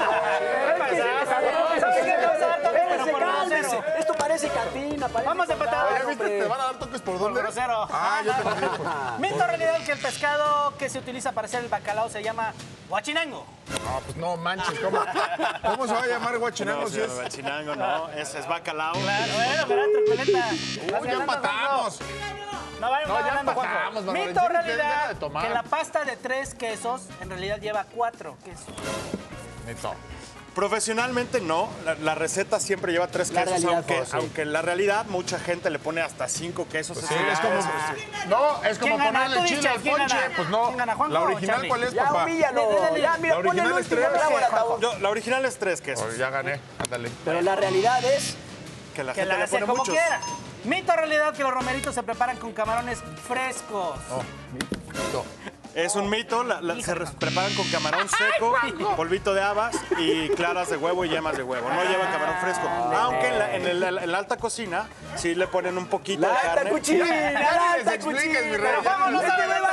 Espérense, cálmense. Esto parece cantina, parece... Vamos a empatar. Oye, ¿viste? ¿Te van a dar toques por dónde? Grosero. Ah, yo te lo digo. Mito o realidad que el pescado que se utiliza para hacer el bacalao se llama guachinango. No, pues no manches, ¿cómo, ¿cómo se va a llamar guachinango No, si señor, es...? Bachinango, no. Ese es bacalao. Claro, bueno, pero truculenta. Uy, ya empatamos. No, vaya, No, va ya ganando Juanjo. empatamos, Bárbara. Mito o Tienes que realidad dejar de tomar. que la pasta de tres quesos en realidad lleva cuatro quesos. Neto. Profesionalmente no, la, la receta siempre lleva tres La quesos, realidad, aunque, oh, sí. aunque en la realidad mucha gente le pone hasta cinco quesos. Sí, encima. es como... No, es como ¿Quién gana? ponerle Tú chile dices, al ¿quién ponche. gana? Pues no. ¿Quién gana, Juanjo ¿La o original Charlie? cuál es, Ya, papá? humíllalo. Ya, mira, La ponle el original es último tres. clavo al Sí, ataúd. Yo- la original es tres quesos. Oh, ya gané, ándale. Pero la realidad es... Que la Que gente la le hace pone como muchos. quiera. Mito o realidad que los romeritos se preparan con camarones frescos. Oh, mito. Es un mito, la- la- se re- preparan con camarón seco, polvito de habas y claras de huevo y yemas de huevo. No llevan camarón fresco. Aunque en la, en el- en la alta cocina sí le ponen un poquito La de alta carne. cuchina, Ya la ni les alta expliques, cuchina. mi rey. Pero Juanjo no Este sabe me va a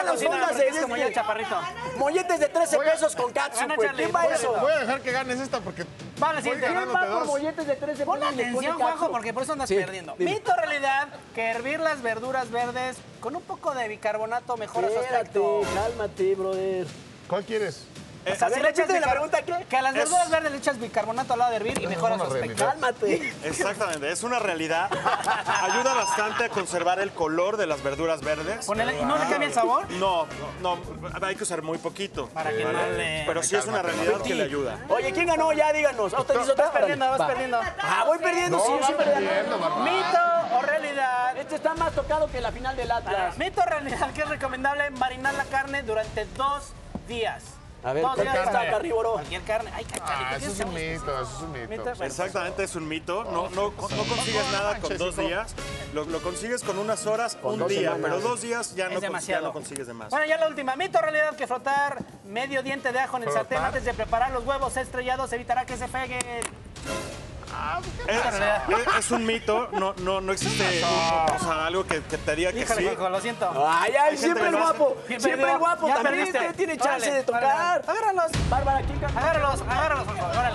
van las cocina, ondas porque de es como yo, este? chaparrito. Molletes de trece Voy a- pesos con catsup, Gana, güey. Charlie, ¿Quién va a voy a- eso? Voy a dejar que ganes esta porque Va la voy siguiente. ¿Quién ganándote va por dos. molletes de trece Pon pesos y le pone atención, Juanjo, catsup? porque por eso andas Sí, perdiendo. dime. Mito o realidad que hervir las verduras verdes con un poco de bicarbonato mejora su Espérate, aspecto. cálmate, brother. ¿Cuál quieres? O sea, a si ver, le echas repite la bicar- pregunta, ¿qué? Que a las Es- verduras verdes le echas bicarbonato al lado de hervir y mejora su una aspecto. realidad. Cálmate. Exactamente, es una realidad. Ayuda bastante a conservar el color de las verduras verdes. Ponele- ¿Y no le cambia el sabor? No, no, no, hay que usar muy poquito. Para que no le... Pero sí es una realidad que le ayuda. Oye, ¿quién ganó? Ya díganos. ¿Otra dice otra? Vas perdiendo, vas Va. perdiendo. Ah, voy perdiendo, No, sí, vas sí, perdiendo, Bárbara. Mito o realidad. Este está más tocado que la final del Atlas. Mito o realidad que es recomendable marinar la carne durante dos días. A ver, dos ¿cuál días carne? para- Carnívoro. Cualquier carne. Ay, Ah, cacharito, eso es un mito, eso es un mito. Mito, bueno, Exactamente, es un mito. No, no, no consigues nada con dos días. Lo, lo consigues con unas horas, Con un dos día. semanas. Pero dos días ya Es no, cons- ya demasiado. no consigues de más. Bueno, ya la última. Mito o realidad que frotar medio diente de ajo en el ¿Frotar? sartén antes de preparar los huevos estrellados evitará que se peguen. Es, es- es un mito, no, no, no existe un- o sea, algo que, que te diga que Híjole, sí. Juanjo, lo siento. Ay, ay, Hay gente siempre que el lo hace. guapo. ¿Quién Siempre perdió? el guapo Ya también perdiste. te- tiene chance Órale, de tocar. Agárralos. Bárbara, ¿quién ganó? Agárralos, agárralos, Juanjo, órale.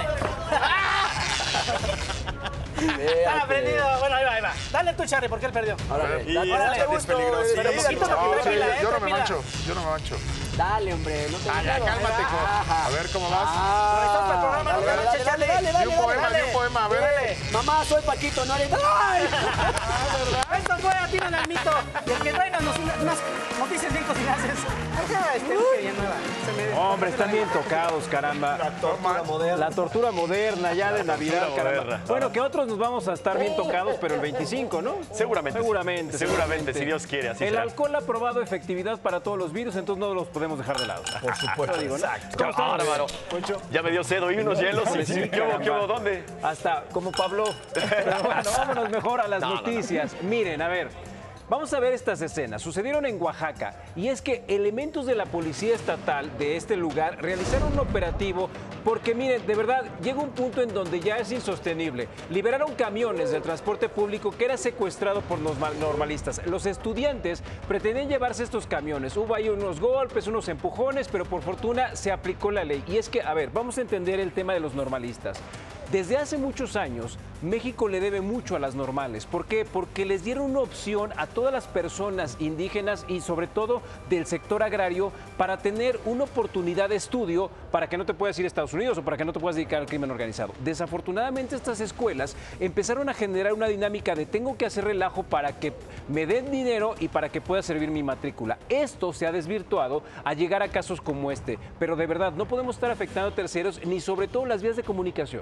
Está aprendido. Bueno, ahí va, ahí va. Dale tú, Charlie, porque él perdió. Órale, Y dale, es- dale es gusto, peligrosísimo. pero poquito No, porque No, sí, pila, eh, yo no me pila. mancho, yo no me mancho. Dale, hombre, no te Ah, ya, cálmate, hijo. A ver cómo vas. Conectamos al programa, Dale, no dale, te dale, Charlie. dale, dale, Di un poema, dale. di un poema, a ver. Órale. Mamá, soy Paquito, no eres. ¡Ay! Esto fue Atinan al Mito. Y el que traiga unas unas noticias bien cocinadas es... Ah, este, que bien nueva. Se me- Hombre, están bien tocados, caramba. La tortura moderna. La tortura moderna ya de Navidad, caramba. Bueno, que otros nos vamos a estar bien tocados, pero el veinticinco, ¿no? Seguramente. Seguramente. Seguramente, si Dios quiere, así El será. alcohol ha probado efectividad para todos los virus, entonces no los podemos dejar de lado. Por supuesto. Lo digo, ¿no? Exacto. ¿Cómo estamos? Bárbaro. Poncho. Ya me dio sed, oí unos hielos. Sí, y- sí, ¿Qué hubo, caramba. qué hubo, dónde? Hasta como Pablo. Pero bueno, vámonos mejor a las No, no, no. noticias. Miren, a ver. Vamos a ver estas escenas. Sucedieron en Oaxaca y es que elementos de la policía estatal de este lugar realizaron un operativo porque, miren, de verdad, llega un punto en donde ya es insostenible. Liberaron camiones del transporte público que era secuestrado por los mal- normalistas. Los estudiantes pretendían llevarse estos camiones. Hubo ahí unos golpes, unos empujones, pero por fortuna se aplicó la ley. Y es que, a ver, vamos a entender el tema de los normalistas. Desde hace muchos años, México le debe mucho a las normales. ¿Por qué? Porque les dieron una opción a todas las personas indígenas y sobre todo del sector agrario para tener una oportunidad de estudio para que no te puedas ir a Estados Unidos o para que no te puedas dedicar al crimen organizado. Desafortunadamente, estas escuelas empezaron a generar una dinámica de tengo que hacer relajo para que me den dinero y para que pueda servir mi matrícula. Esto se ha desvirtuado a llegar a casos como este, pero de verdad no podemos estar afectando a terceros ni sobre todo las vías de comunicación.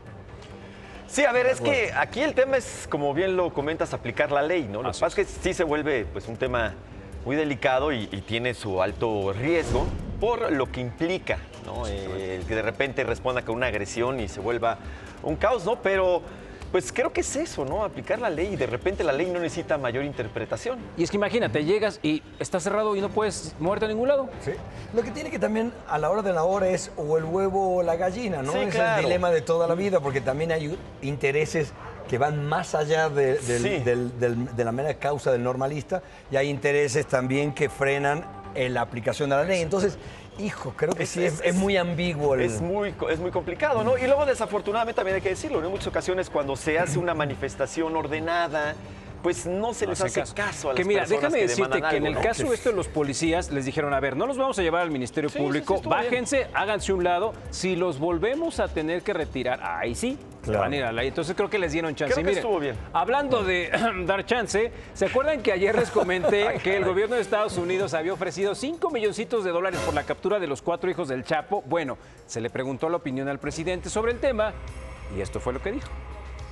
Sí, a ver, es que aquí el tema es, como bien lo comentas, aplicar la ley, ¿no? Lo que pasa es que sí se vuelve pues, un tema muy delicado y, y tiene su alto riesgo por lo que implica, ¿no? Eh, el que de repente responda con una agresión y se vuelva un caos, ¿no? Pero pues creo que es eso, ¿no? Aplicar la ley y de repente la ley no necesita mayor interpretación. Y es que imagínate, llegas y está cerrado y no puedes moverte a ningún lado. Sí. Lo que tiene que también a la hora de la hora es o el huevo o la gallina, ¿no? Sí, es claro. el dilema de toda la vida, porque también hay intereses que van más allá de, del- Sí. del- del- de la mera causa del normalista y hay intereses también que frenan en la aplicación de la ley. Entonces, hijo, creo que Es- sí, es, es- es muy ambiguo. El... Es muy, es muy complicado, ¿no? Y luego, desafortunadamente, también hay que decirlo, ¿no? En muchas ocasiones cuando se hace una manifestación ordenada, pues no se les hace caso, a las que mira, personas déjame que decirte demandan que en algo, el ¿no? caso esto de los policías les dijeron, a ver, no los vamos a llevar al Ministerio Sí, Público, sí, sí, estuvo bien. bájense, háganse un lado, si los volvemos a tener que retirar, ahí sí, Claro. van a ir a la ley. Entonces creo que les dieron chance. Creo Y que miren, estuvo bien. hablando de dar chance, ¿se acuerdan que ayer les comenté que el gobierno de Estados Unidos había ofrecido cinco milloncitos de dólares por la captura de los cuatro hijos del Chapo? Bueno, se le preguntó la opinión al presidente sobre el tema y esto fue lo que dijo.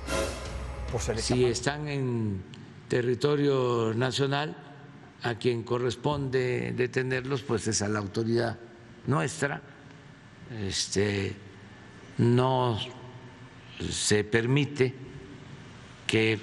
Si están en territorio nacional, a quien corresponde detenerlos, pues es a la autoridad nuestra. Este, no se permite que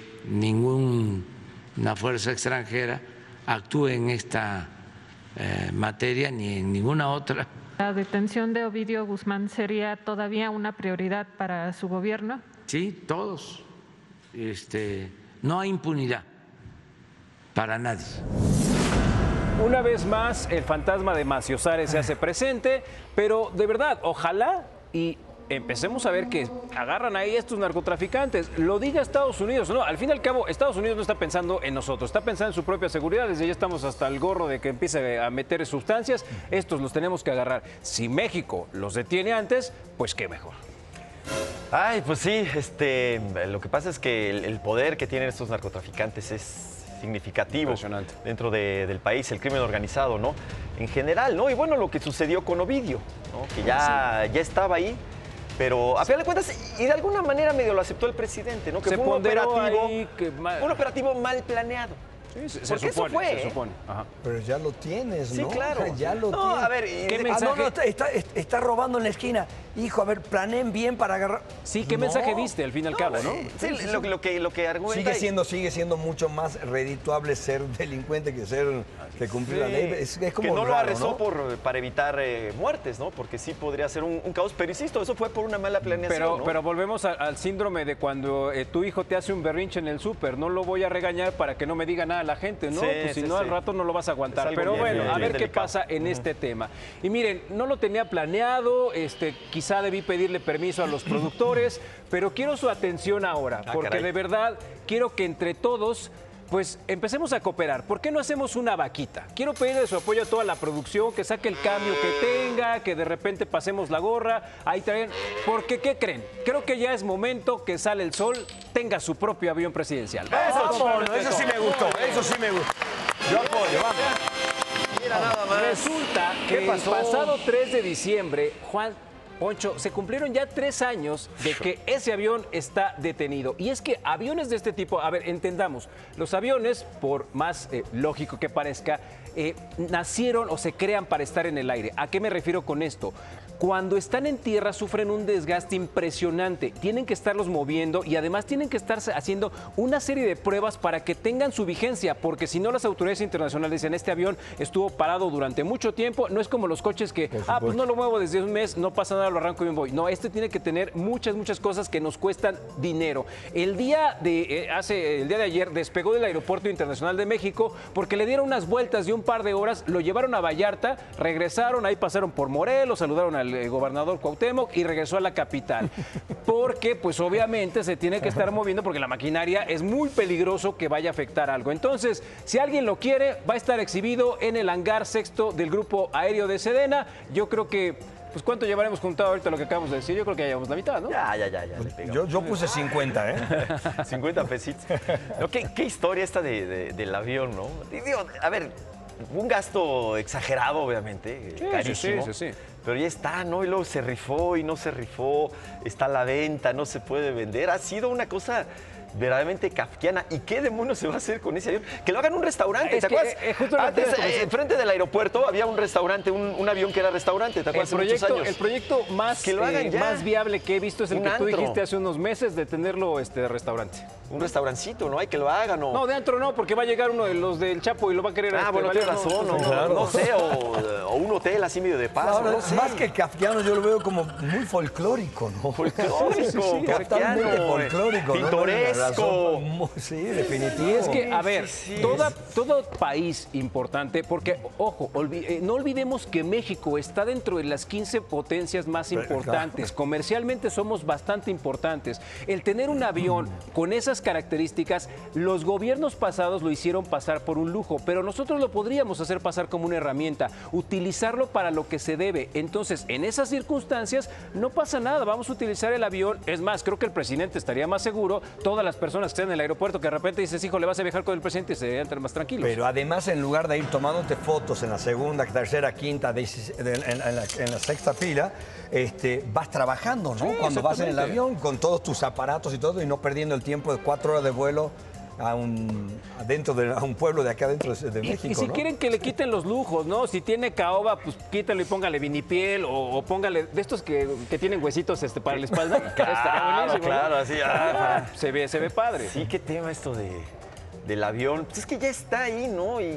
ninguna fuerza extranjera actúe en esta eh, materia ni en ninguna otra. ¿La detención de Ovidio Guzmán sería todavía una prioridad para su gobierno? Sí, todos. Este, no hay impunidad para nadie. Una vez más, el fantasma de Maciosare se hace presente, pero de verdad, ojalá y empecemos a ver que agarran ahí estos narcotraficantes. Lo diga Estados Unidos, no, al fin y al cabo, Estados Unidos no está pensando en nosotros, está pensando en su propia seguridad. Desde ya estamos hasta el gorro de que empiece a meter sustancias. Estos los tenemos que agarrar. Si México los detiene antes, pues qué mejor. Ay, pues sí, este, lo que pasa es que el, el poder que tienen estos narcotraficantes es significativo dentro de, del país, el crimen organizado, ¿no? En general, ¿no? Y bueno, lo que sucedió con Ovidio, ¿no? Que ya, sí. ya estaba ahí, pero a final de cuentas, y de alguna manera medio lo aceptó el presidente, ¿no? Que se fue un operativo, ahí que mal... un operativo mal planeado. Sí, se, Porque se supone, eso fue, se ¿eh? supone. Ajá. Pero ya lo tienes, ¿no? Sí, claro. Ya lo no, tienes. A ver, ¿qué mensaje? Ah, no, no, está, está, está robando en la esquina. Hijo, a ver, planeen bien para agarrar. Sí, ¿qué no. mensaje diste al fin y al no, cabo, no? Sí, sí, sí. Lo, lo, que, lo que argumenta... Sigue siendo, sigue siendo mucho más redituable ser delincuente que ser que cumplir sí. la ley. Es, es como que no raro, lo arrestó ¿no? por, para evitar eh, muertes, ¿no? Porque sí podría ser un, un caos. Pero insisto, eso fue por una mala planeación, Pero, ¿no? pero volvemos a, al síndrome de cuando eh, tu hijo te hace un berrinche en el súper. No lo voy a regañar para que no me diga nada la gente, ¿no? Sí, pues si sí, no, sí. al rato no lo vas a aguantar. Pero bien, bueno, bien, a ver bien qué delicado. pasa en uh-huh. este tema. Y miren, no lo tenía planeado, este, quizá debí pedirle permiso a los productores, pero quiero su atención ahora, ah, porque caray. de verdad quiero que entre todos... Pues empecemos a cooperar. ¿Por qué no hacemos una vaquita? Quiero pedirle su apoyo a toda la producción, que saque el cambio que tenga, que de repente pasemos la gorra, ahí traen. Porque, ¿qué creen? Creo que ya es momento que Sale el Sol tenga su propio avión presidencial. Eso, bueno, eso sí me gustó, eso sí me gustó. Yo apoyo, vamos. Mira nada más. Resulta que el pasado tres de diciembre, Juan... Poncho, se cumplieron ya tres años de que ese avión está detenido. Y es que aviones de este tipo, a ver, entendamos, los aviones, por más eh, lógico que parezca, eh, nacieron o se crean para estar en el aire. ¿A qué me refiero con esto? Cuando están en tierra sufren un desgaste impresionante, tienen que estarlos moviendo y además tienen que estar haciendo una serie de pruebas para que tengan su vigencia, porque si no las autoridades internacionales dicen este avión estuvo parado durante mucho tiempo, no es como los coches que, ah, pues no lo muevo desde un mes, no pasa nada, lo arranco y me voy. No, este tiene que tener muchas, muchas cosas que nos cuestan dinero. El día de, eh, hace, el día de ayer despegó del Aeropuerto Internacional de México porque le dieron unas vueltas de un par de horas, lo llevaron a Vallarta, regresaron, ahí pasaron por Morelos, saludaron al el gobernador Cuauhtémoc y regresó a la capital. Porque, pues obviamente, se tiene que estar moviendo porque la maquinaria es muy peligroso que vaya a afectar algo. Entonces, si alguien lo quiere, va a estar exhibido en el hangar sexto del Grupo Aéreo de Sedena. Yo creo que, pues, ¿cuánto llevaremos juntado ahorita lo que acabamos de decir? Yo creo que ya llevamos la mitad, ¿no? Ya, ya, ya. ya yo, yo puse cincuenta, ¿eh? cincuenta pesitos. No, ¿qué, qué historia esta de, de, del avión, ¿no? Digo, a ver, un gasto exagerado, obviamente, sí, carísimo. Sí, sí, sí. Pero ya está, ¿no? Y luego se rifó y no se rifó, está a la venta, no se puede vender. Ha sido una cosa verdaderamente kafkiana. ¿Y qué demonios se va a hacer con ese avión? Que lo hagan en un restaurante, es ¿te que, acuerdas? Eh, justo Antes, eh, enfrente del aeropuerto, había un restaurante, un, un avión que era restaurante, ¿te acuerdas? El proyecto, Hace muchos años. el proyecto más, que lo hagan eh, ya. más viable que he visto es el Un que antro. tú dijiste hace unos meses de tenerlo este, de restaurante. Un restaurancito, ¿no? Hay que lo hagan, ¿no? No, de antro no, porque va a llegar uno de los del Chapo y lo va a querer... Ah, este, bueno, valer, tienes razón, no, claro. no sé, o, o un hotel así medio de paso, Ahora, no sé. más que kafkiano, yo lo veo como muy folclórico, ¿no? Folclórico, sí, sí, sí, kafkiano, totalmente folclórico, ¿no? pintoresco. No, sí, definitivo. Y es que, a ver, Sí, sí, toda, todo país importante, porque, ojo, olvi- eh, no olvidemos que México está dentro de las quince potencias más importantes. Comercialmente somos bastante importantes. El tener un avión con esas características, los gobiernos pasados lo hicieron pasar por un lujo, pero nosotros lo podríamos hacer pasar como una herramienta, utilizarlo para lo que se debe. Entonces, en esas circunstancias, no pasa nada, vamos a utilizar el avión. Es más, creo que el presidente estaría más seguro, todas las personas que están en el aeropuerto, que de repente dices, hijo, le vas a viajar con el presidente, se deberían estar más tranquilos. Pero además, en lugar de ir tomándote fotos en la segunda, tercera, quinta, dieciséis, en, en la, en la sexta fila, este, vas trabajando, ¿no? Sí, Cuando vas en el exactamente. avión con todos tus aparatos y todo, y no perdiendo el tiempo de cuatro horas de vuelo a un, adentro de, a un pueblo de acá dentro de, de Y, México, y si ¿no? quieren que le quiten los lujos, ¿no? Si tiene caoba, pues quítalo y póngale vinipiel o, o póngale de estos que, que tienen huesitos este, para la espalda. Estaría Claro, buenísimo, ¿no? claro, así. ah, para- Se ve, se ve padre. Sí, qué tema esto de, del avión. Pues es que ya está ahí, ¿no? Y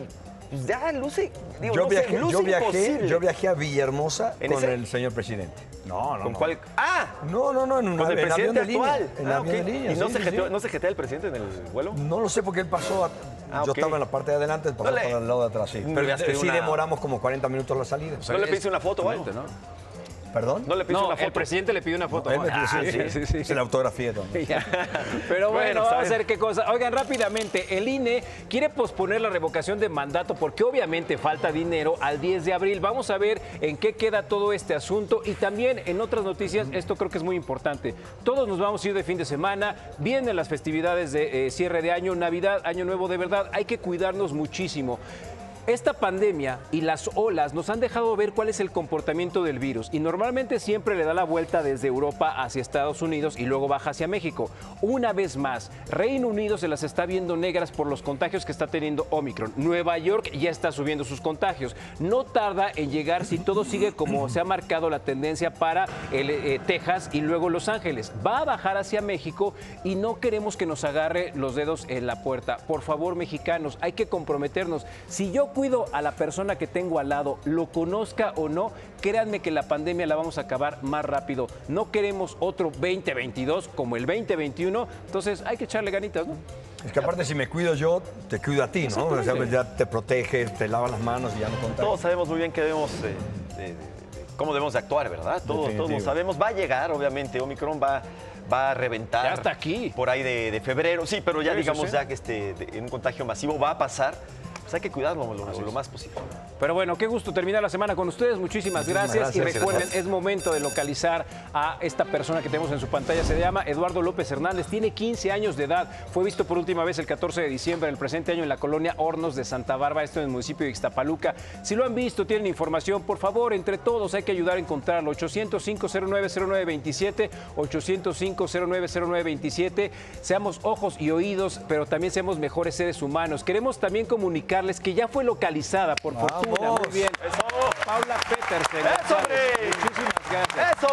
pues ya luce, digo, yo, no viajé, sé, luce yo, viajé, imposible. yo viajé a Villahermosa ¿En con ese? el señor presidente. No, no, ¿Con no. cuál? ¡Ah! No, no, no, en, Con una, el en presidente avión de actual. línea. En Ah, avión ok. de línea, ¿Y no, sí, se sí, jeteó, sí. no se jetea el presidente en el vuelo? No lo sé porque él pasó. A, Ah, yo ok. estaba en la parte de adelante, él pasó No le- por el lado de atrás, sí. No Pero le has sí pedido una- demoramos como cuarenta minutos la salida. ¿No le pediste una foto o algo? ¿no? ¿Perdón? No le pidió una foto. El presidente le pidió una foto. Él me pidió, Ah, sí, sí, sí, sí. Se la autografía también. Pero bueno, Bueno, vamos a está ver qué cosa. Oigan, rápidamente, el I N E quiere posponer la revocación de mandato porque obviamente falta dinero al diez de abril. Vamos a ver en qué queda todo este asunto y también en otras noticias, esto creo que es muy importante. Todos nos vamos a ir de fin de semana, vienen las festividades de eh, cierre de año, Navidad, Año Nuevo, de verdad, hay que cuidarnos muchísimo. Esta pandemia y las olas nos han dejado ver cuál es el comportamiento del virus y normalmente siempre le da la vuelta desde Europa hacia Estados Unidos y luego baja hacia México. Una vez más, Reino Unido se las está viendo negras por los contagios que está teniendo Omicron. Nueva York ya está subiendo sus contagios. No tarda en llegar si todo sigue como se ha marcado la tendencia para el, eh, Texas y luego Los Ángeles. Va a bajar hacia México y no queremos que nos agarre los dedos en la puerta. Por favor, mexicanos, hay que comprometernos. Si yo cuido a la persona que tengo al lado, lo conozca o no, créanme que la pandemia la vamos a acabar más rápido. No queremos otro veinte veintidós como el veinte veintiuno, entonces hay que echarle ganitas, ¿no? Es que aparte si me cuido yo, te cuido a ti, ¿no? O sea, ya te proteges, te lavas las manos y ya no contagias. Todos sabemos muy bien que debemos, eh, de- de- de- cómo debemos de actuar, ¿verdad? Todos, Definitivo. todos lo sabemos. Va a llegar, obviamente, Omicron va, va a reventar. Ya está aquí. Por ahí de, de febrero. Sí, pero ya Eso digamos sí. ya que este, de- en un contagio masivo va a pasar. Pues hay que cuidarlo lo, lo más posible. Pero bueno, qué gusto terminar la semana con ustedes. Muchísimas Muchísimas gracias. Y gracias. recuerden, Gracias. es momento de localizar a esta persona que tenemos en su pantalla. Se llama Eduardo López Hernández. Tiene quince años de edad. Fue visto por última vez el catorce de diciembre del presente año en la colonia Hornos de Santa Bárbara, esto en el municipio de Ixtapaluca. Si lo han visto, tienen información, por favor, entre todos hay que ayudar a encontrarlo. ochocientos cinco cero nueve cero nueve veintisiete, ochocientos cinco cero nueve cero nueve veintisiete. Seamos ojos y oídos, pero también seamos mejores seres humanos. Queremos también comunicarles que ya fue localizada, por fortuna. Muy bien. Paula Petersen. ¡Eso, hombre! Muchísimas gracias. ¡Eso!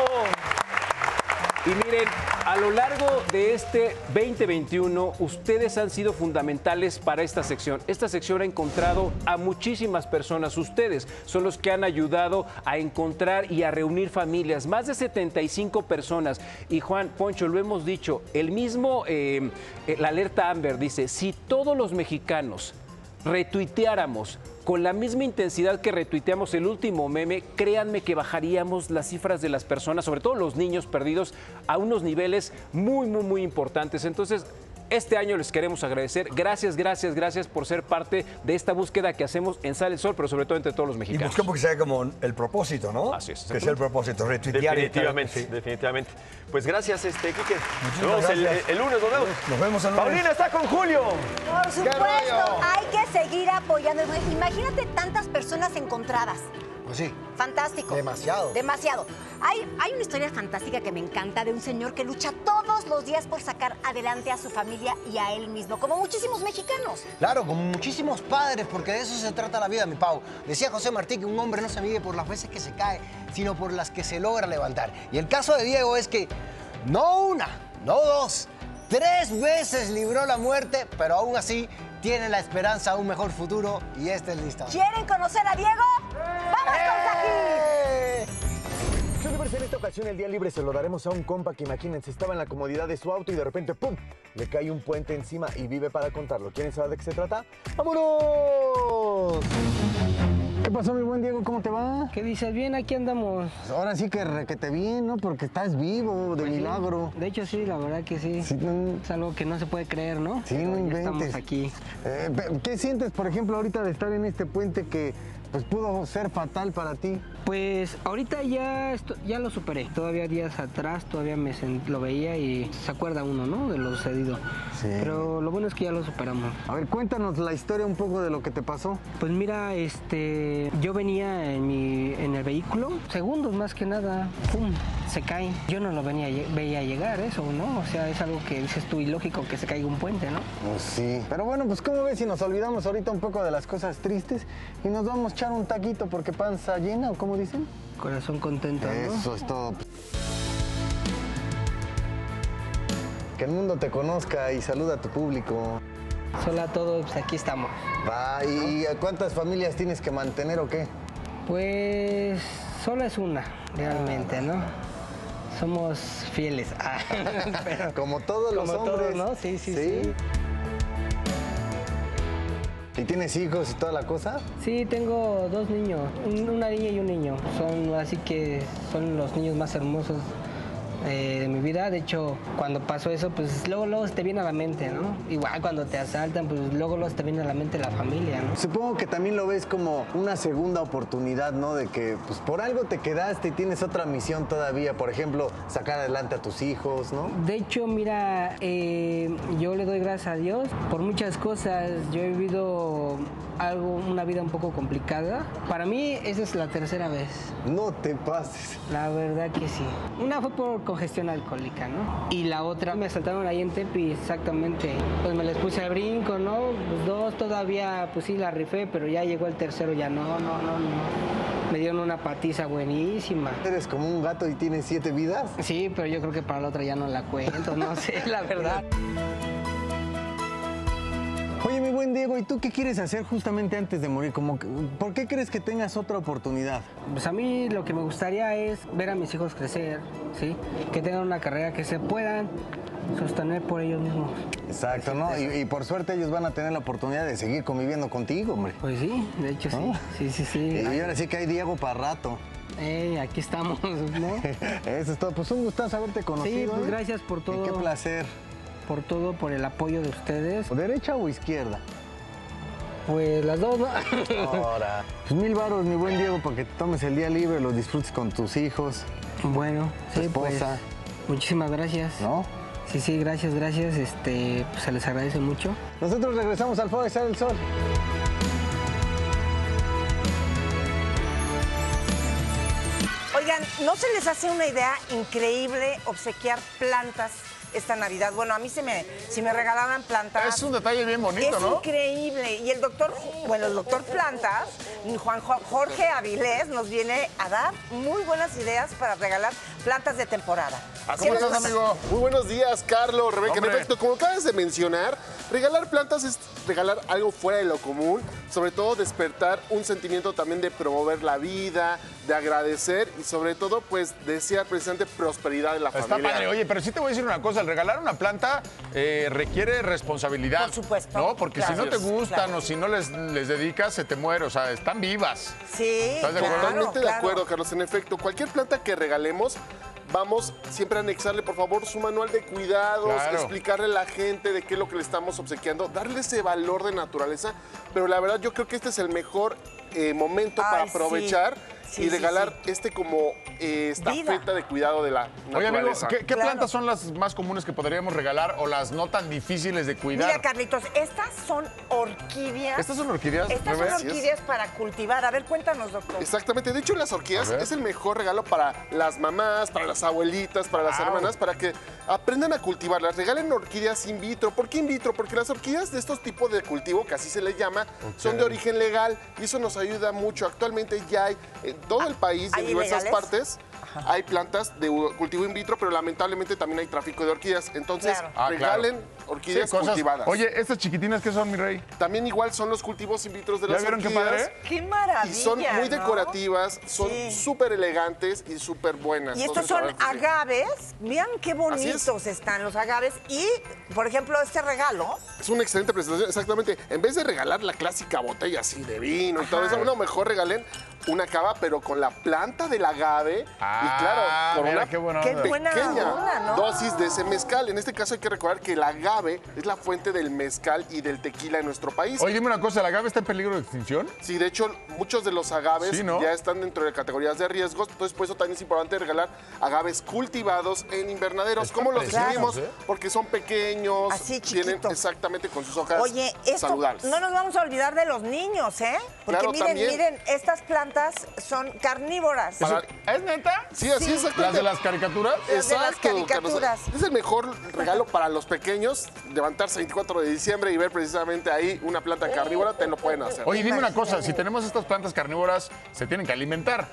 Y miren, a lo largo de este veinte veintiuno, ustedes han sido fundamentales para esta sección. Esta sección ha encontrado a muchísimas personas. Ustedes son los que han ayudado a encontrar y a reunir familias. Más de setenta y cinco personas. Y Juan, Poncho, lo hemos dicho, el mismo, eh, la alerta Amber dice, si todos los mexicanos retuiteáramos con la misma intensidad que retuiteamos el último meme, créanme que bajaríamos las cifras de las personas, sobre todo los niños perdidos, a unos niveles muy, muy, muy importantes. Entonces, este año les queremos agradecer. Gracias, gracias, gracias por ser parte de esta búsqueda que hacemos en Sale el Sol, pero sobre todo entre todos los Y mexicanos. buscamos que sea como el propósito, ¿no? Así es. Que sea el propósito, retuitear. y- Definitivamente, sí. definitivamente. Pues gracias, este, Quique. Muchísimas Nos vemos el, gracias. el lunes, nos vemos. Nos vemos el lunes. Paulina está con Julio. Por supuesto, hay que seguir apoyando. Imagínate tantas personas encontradas. Pues sí. Fantástico. Demasiado. Demasiado. Hay, hay una historia fantástica que me encanta de un señor que lucha todos los días por sacar adelante a su familia y a él mismo, como muchísimos mexicanos. Claro, como muchísimos padres, porque de eso se trata la vida, mi Pau. Decía José Martí que un hombre no se mide por las veces que se cae, sino por las que se logra levantar. Y el caso de Diego es que no una, no dos, tres veces libró la muerte, pero aún así tiene la esperanza a un mejor futuro y este es el listado. ¿Quieren conocer a Diego? ¡Vamos con Saquín! En esta ocasión el día libre se lo daremos a un compa que imagínense estaba en la comodidad de su auto y de repente ¡pum! Le cae un puente encima y vive para contarlo. ¿Quieren saber de qué se trata? ¡Vámonos! ¿Qué pasó, mi buen Diego? ¿Cómo te va? ¿Qué dices? Bien, aquí andamos. Ahora sí que requete bien, ¿no? Porque estás vivo, de Pues sí. milagro. De hecho, sí, la verdad que sí. Sí, no- Es algo que no se puede creer, ¿no? Sí, Pero no ya inventes. estamos aquí. Eh, pe- ¿Qué sientes, por ejemplo, ahorita de estar en este puente que pues pudo ser fatal para ti? Pues ahorita ya, esto- ya lo superé. Todavía días atrás, todavía me sen- lo veía y se acuerda uno, ¿no? De lo sucedido. Sí. Pero lo bueno es que ya lo superamos. A ver, cuéntanos la historia un poco de lo que te pasó. Pues mira, este, yo venía en mi, en el vehículo, segundos más que nada, pum, se cae. Yo no lo venía, veía llegar eso, ¿no? O sea, es algo que dices tú ilógico que se caiga un puente, ¿no? Pues sí. Pero bueno, pues ¿cómo ves si nos olvidamos ahorita un poco de las cosas tristes y nos vamos a echar un taquito porque panza llena o cómo dicen? Corazón contento, ¿no? Eso es todo. Que el mundo te conozca y saluda a tu público. sola todo, pues aquí estamos. Va, ¿y cuántas familias tienes que mantener o qué? Pues solo es una, realmente, ¿no? Somos fieles. Ah, pero- Como todos los Como todos, hombres. ¿no? Sí, sí, sí. ¿Y tienes hijos y toda la cosa? Sí, tengo dos niños, un- una niña y un niño. Son así que son los niños más hermosos eh, de mi vida. De hecho, cuando pasó eso, pues luego, luego se te viene a la mente, ¿no? Igual cuando te asaltan, pues luego, luego se te viene a la mente la familia, ¿no? Supongo que también lo ves como una segunda oportunidad, ¿no? De que pues por algo te quedaste y tienes otra misión todavía. Por ejemplo, sacar adelante a tus hijos, ¿no? De hecho, mira, eh, yo le doy gracias a Dios por muchas cosas. Yo he vivido algo, una vida un poco complicada. Para mí, esa es la tercera vez. No te pases. La verdad que sí. Una fue por congestión alcohólica, ¿no? Y la otra me asaltaron ahí en Tepi, exactamente. Pues me les puse al brinco, ¿no? Los dos todavía, pues sí, la rifé, pero ya llegó el tercero, ya no, no, no, no. Me dieron una patiza buenísima. ¿Eres como un gato y tienes siete vidas? Sí, pero yo creo que para la otra ya no la cuento, no sé, la verdad. Oye, mi buen Diego, ¿y tú qué quieres hacer justamente antes de morir? Como que, ¿por qué crees que tengas otra oportunidad? Pues a mí lo que me gustaría es ver a mis hijos crecer, ¿sí? Que tengan una carrera que se puedan sostener por ellos mismos. Exacto, ¿no? Y, y por suerte ellos van a tener la oportunidad de seguir conviviendo contigo, hombre. Pues sí, de hecho sí. Sí, sí, sí. Y ahora sí que hay Diego para rato. Eh, aquí estamos, ¿no? Eso es todo. Pues un gustazo haberte conocido. Sí, pues ¿eh? gracias por todo. Y qué placer. Por todo, por el apoyo de ustedes. ¿Derecha o izquierda? Pues las dos, ¿no? Ahora. Pues mil varos, mi buen Diego, para que te tomes el día libre, lo disfrutes con tus hijos. Bueno, tu sí, pues, esposa. muchísimas gracias. ¿No? Sí, sí, gracias, gracias. Este, pues se les agradece mucho. Nosotros regresamos al Foro de Sale el Sol. Oigan, ¿no se les hace una idea increíble obsequiar plantas esta Navidad? Bueno, a mí se me, si me regalaran plantas... Es un detalle bien bonito, es ¿no? increíble. Y el doctor, bueno, el doctor Plantas, Juan Jo- Jorge Avilés, nos viene a dar muy buenas ideas para regalar plantas de temporada. Ah, ¿cómo estás, amigo? Muy buenos días, Carlos, Rebeca. En Hombre. efecto, como acabas de mencionar, regalar plantas es regalar algo fuera de lo común, sobre todo despertar un sentimiento también de promover la vida, de agradecer y sobre todo, pues, desear precisamente prosperidad en la Está familia. padre. Oye, pero sí te voy a decir una cosa. El regalar una planta eh, requiere responsabilidad. Por supuesto. ¿No? Porque Claro. si no te gustan Claro. o si no les, les dedicas, se te muere. O sea, están vivas. Sí, ¿Estás de acuerdo? Totalmente de claro. acuerdo, Carlos. En efecto, cualquier planta que regalemos, vamos siempre a anexarle, por favor, su manual de cuidados, Claro. explicarle a la gente de qué es lo que le estamos obsequiando, darle ese valor de naturaleza. Pero la verdad, yo creo que este es el mejor eh, momento Ay, para sí. aprovechar Sí, y sí, regalar sí. este como eh, estafeta Vida. de cuidado de la Oye, amigo, naturaleza. ¿qué, qué Claro. plantas son las más comunes que podríamos regalar o las no tan difíciles de cuidar? Mira, Carlitos, estas son orquídeas. ¿Estas son orquídeas, Estas Rebe? son orquídeas para cultivar. A ver, cuéntanos, doctor. Exactamente. De hecho, las orquídeas A ver. es el mejor regalo para las mamás, para las abuelitas, para las Wow. hermanas, para que aprendan a cultivarlas. Regalen orquídeas in vitro. ¿Por qué in vitro? Porque las orquídeas de estos tipos de cultivo, que así se les llama, son de origen legal y eso nos ayuda mucho. Actualmente ya hay en todo el país, ¿Hay en diversas ilegales? partes, hay plantas de u- cultivo in vitro, pero lamentablemente también hay tráfico de orquídeas. Entonces, Claro. Ah, regalen claro. orquídeas Sí, cosas- cultivadas. Oye, ¿estas chiquitinas qué son, mi rey? También igual son los cultivos in vitro de ¿Ya las vieron qué orquídeas. padre? ¡Qué maravilla! Y son muy ¿no? decorativas, son Sí. súper elegantes y súper buenas. Y estos Entonces, son la verdad es que sí. agaves. Vean qué bonitos están los agaves. Y, por ejemplo, este regalo. Es una excelente presentación, exactamente. En vez de regalar la clásica botella así de vino y todo Ajá. eso, no, mejor regalen una cava, pero con la planta del agave. Ah, y claro, con mira una qué buena Qué onda. buena pequeña onda, ¿no? dosis de ese mezcal. En este caso hay que recordar que el agave es la fuente del mezcal y del tequila en nuestro país. Oye, dime una cosa, ¿el agave está en peligro de extinción? Sí, de hecho, muchos de los agaves Sí, ¿no? ya están dentro de categorías de riesgos, entonces por eso también es importante regalar agaves cultivados en invernaderos. Está ¿Cómo los precioso, distinguimos? ¿eh? Porque son pequeños, Así, tienen chiquito. exactamente con sus hojas Oye, esto saludables. no nos vamos a olvidar de los niños, ¿eh? Porque Claro, miren, también. miren, estas plantas son carnívoras. Para- ¿Es neta? Sí, así Sí. exactamente. ¿Las de las caricaturas? Las de las Exacto, Carlos. caricaturas. Es el mejor regalo para los pequeños, levantarse el veinticuatro de diciembre y ver precisamente ahí una planta carnívora, te lo pueden hacer. Oye, dime una cosa, si tenemos estas plantas carnívoras, se tienen que alimentar.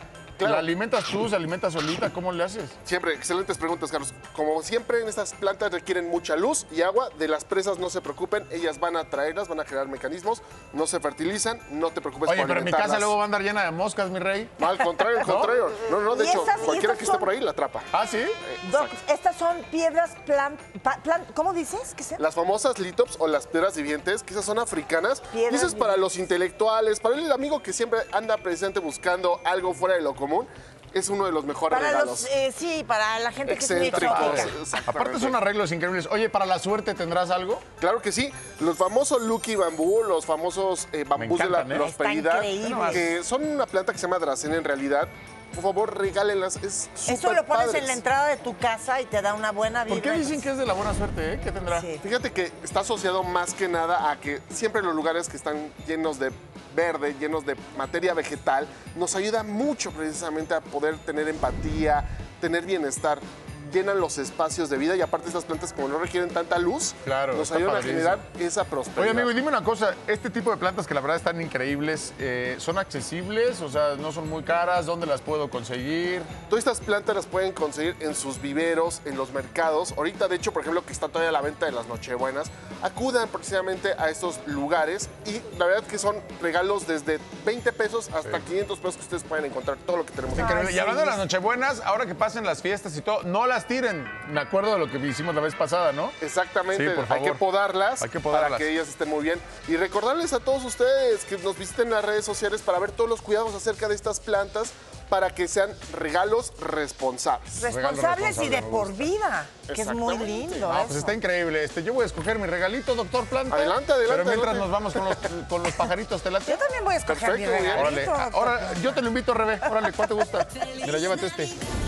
claro. ¿La alimentas tú? ¿Se alimenta solita? ¿Cómo le haces? Siempre, excelentes preguntas, Carlos. Como siempre, en estas plantas requieren mucha luz y agua. De las presas no se preocupen, ellas van a traerlas, van a crear mecanismos, no se fertilizan, no te preocupes Oye, por pero mi alimentarlas. casa luego va a andar llena de moscas, mi rey. No, al contrario, al contrario. No, no, de ¿Y hecho, estas- y cualquiera estas que esté son- por ahí la atrapa. ¿Ah, sí? Doc, estas son piedras plan, pa- plan- ¿cómo dices? ¿Qué sea? Las famosas litops o las piedras vivientes, que esas son africanas. Piedras Y eso es para los intelectuales, para el amigo que siempre anda precisamente buscando algo fuera de lo común. Es uno de los mejores Para regalos. los, eh, sí, para la gente que es muy Excéntricos. exótica. Aparte son arreglos increíbles. Oye, ¿para la suerte tendrás algo? Claro que sí. Los famosos Lucky Bambú, los famosos eh, bambús de la encantan, ¿eh? prosperidad, Está increíble. que son una planta que se llama Dracena en realidad. Por favor, regálenlas. Es Eso lo pones superpadres. en la entrada de tu casa y te da una buena vida. ¿Por qué dicen que es de la buena suerte, eh? ¿Qué tendrá? Fíjate que está asociado más que nada a que siempre los lugares que están llenos de verde, llenos de materia vegetal, nos ayuda mucho precisamente a poder tener empatía, tener bienestar. Llenan los espacios de vida y aparte estas plantas como no requieren tanta luz, Claro, nos está ayudan padrísimo. a generar esa prosperidad. Oye, amigo, y dime una cosa. Este tipo de plantas que la verdad están increíbles, eh, ¿son accesibles? O sea, ¿no son muy caras? ¿Dónde las puedo conseguir? Todas estas plantas las pueden conseguir en sus viveros, en los mercados. Ahorita, de hecho, por ejemplo, que está todavía la venta de las Nochebuenas, acudan precisamente a estos lugares y la verdad que son regalos desde veinte pesos hasta quinientos pesos que ustedes pueden encontrar todo lo que tenemos. Increíble. Y hablando de las Nochebuenas, ahora que pasen las fiestas y todo, no las tiren. Me acuerdo de lo que hicimos la vez pasada, ¿no? Exactamente, Sí, por hay que favor. podarlas, Hay que para podarlas. que ellas estén muy bien. Y recordarles a todos ustedes que nos visiten en las redes sociales para ver todos los cuidados acerca de estas plantas para que sean regalos responsables. Responsables y de me por vida, que es muy Exactamente. lindo. No, eso. pues está increíble. Este, yo voy a escoger mi regalito, doctor Planta. Adelante, adelante, Pero mientras adelante. nos vamos con los, con los pajaritos, ¿te late? Yo también voy a escoger Perfecto, mi muy bien. regalito. Órale, doctor ahora Planta. yo te lo invito, Rebe. Órale, ¿cuál te gusta? Mira, llévate este.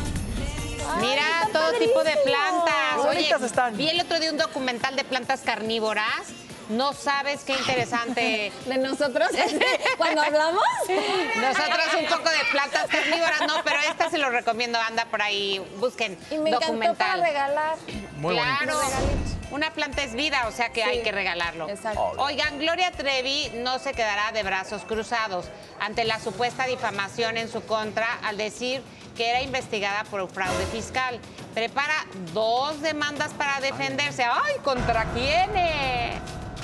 Mira, todo tipo de plantas. Oye, Bonitas están. vi el otro día un documental de plantas carnívoras. No sabes qué interesante. ¿De nosotros? ¿Cuando hablamos? Nosotros un poco de plantas carnívoras, no, pero esta se lo recomiendo, anda por ahí, busquen Y me encantó documental. para regalar. Muy claro, bonito. una planta es vida, o sea que Sí, hay que regalarlo. exacto. Oigan, Gloria Trevi no se quedará de brazos cruzados ante la supuesta difamación en su contra al decir que era investigada por fraude fiscal. Prepara dos demandas para defenderse. ¡Ay, contra quiénes!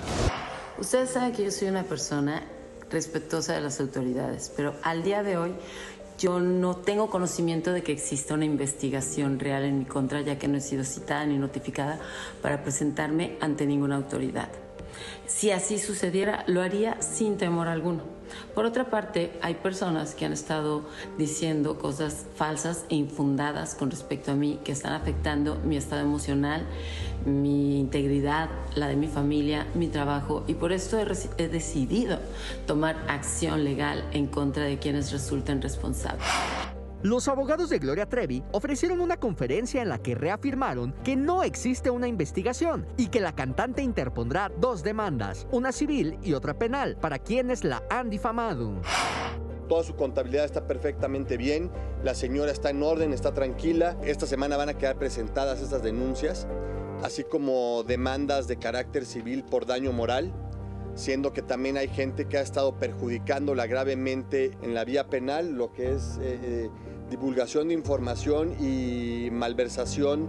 Ustedes saben que yo soy una persona respetuosa de las autoridades, pero al día de hoy yo no tengo conocimiento de que exista una investigación real en mi contra, ya que no he sido citada ni notificada para presentarme ante ninguna autoridad. Si así sucediera, lo haría sin temor alguno. Por otra parte, hay personas que han estado diciendo cosas falsas e infundadas con respecto a mí, que están afectando mi estado emocional, mi integridad, la de mi familia, mi trabajo, y por esto he, reci- he decidido tomar acción legal en contra de quienes resulten responsables. Los abogados de Gloria Trevi ofrecieron una conferencia en la que reafirmaron que no existe una investigación y que la cantante interpondrá dos demandas, una civil y otra penal, para quienes la han difamado. Toda su contabilidad está perfectamente bien, la señora está en orden, está tranquila. Esta semana van a quedar presentadas estas denuncias, así como demandas de carácter civil por daño moral, siendo que también hay gente que ha estado perjudicándola gravemente en la vía penal, lo que es eh, eh, divulgación de información y malversación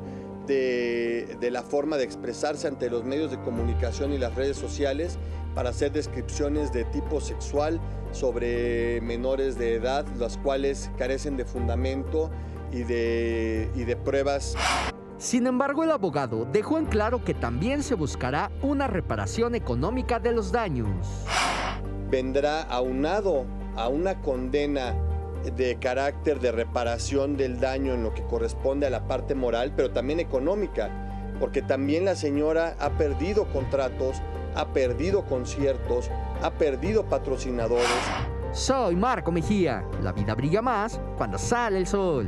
de, de la forma de expresarse ante los medios de comunicación y las redes sociales para hacer descripciones de tipo sexual sobre menores de edad, las cuales carecen de fundamento y de, y de pruebas. Sin embargo, el abogado dejó en claro que también se buscará una reparación económica de los daños. Vendrá aunado a una condena de carácter de reparación del daño en lo que corresponde a la parte moral, pero también económica, porque también la señora ha perdido contratos, ha perdido conciertos, ha perdido patrocinadores. Soy Marco Mejía. La vida brilla más cuando sale el sol.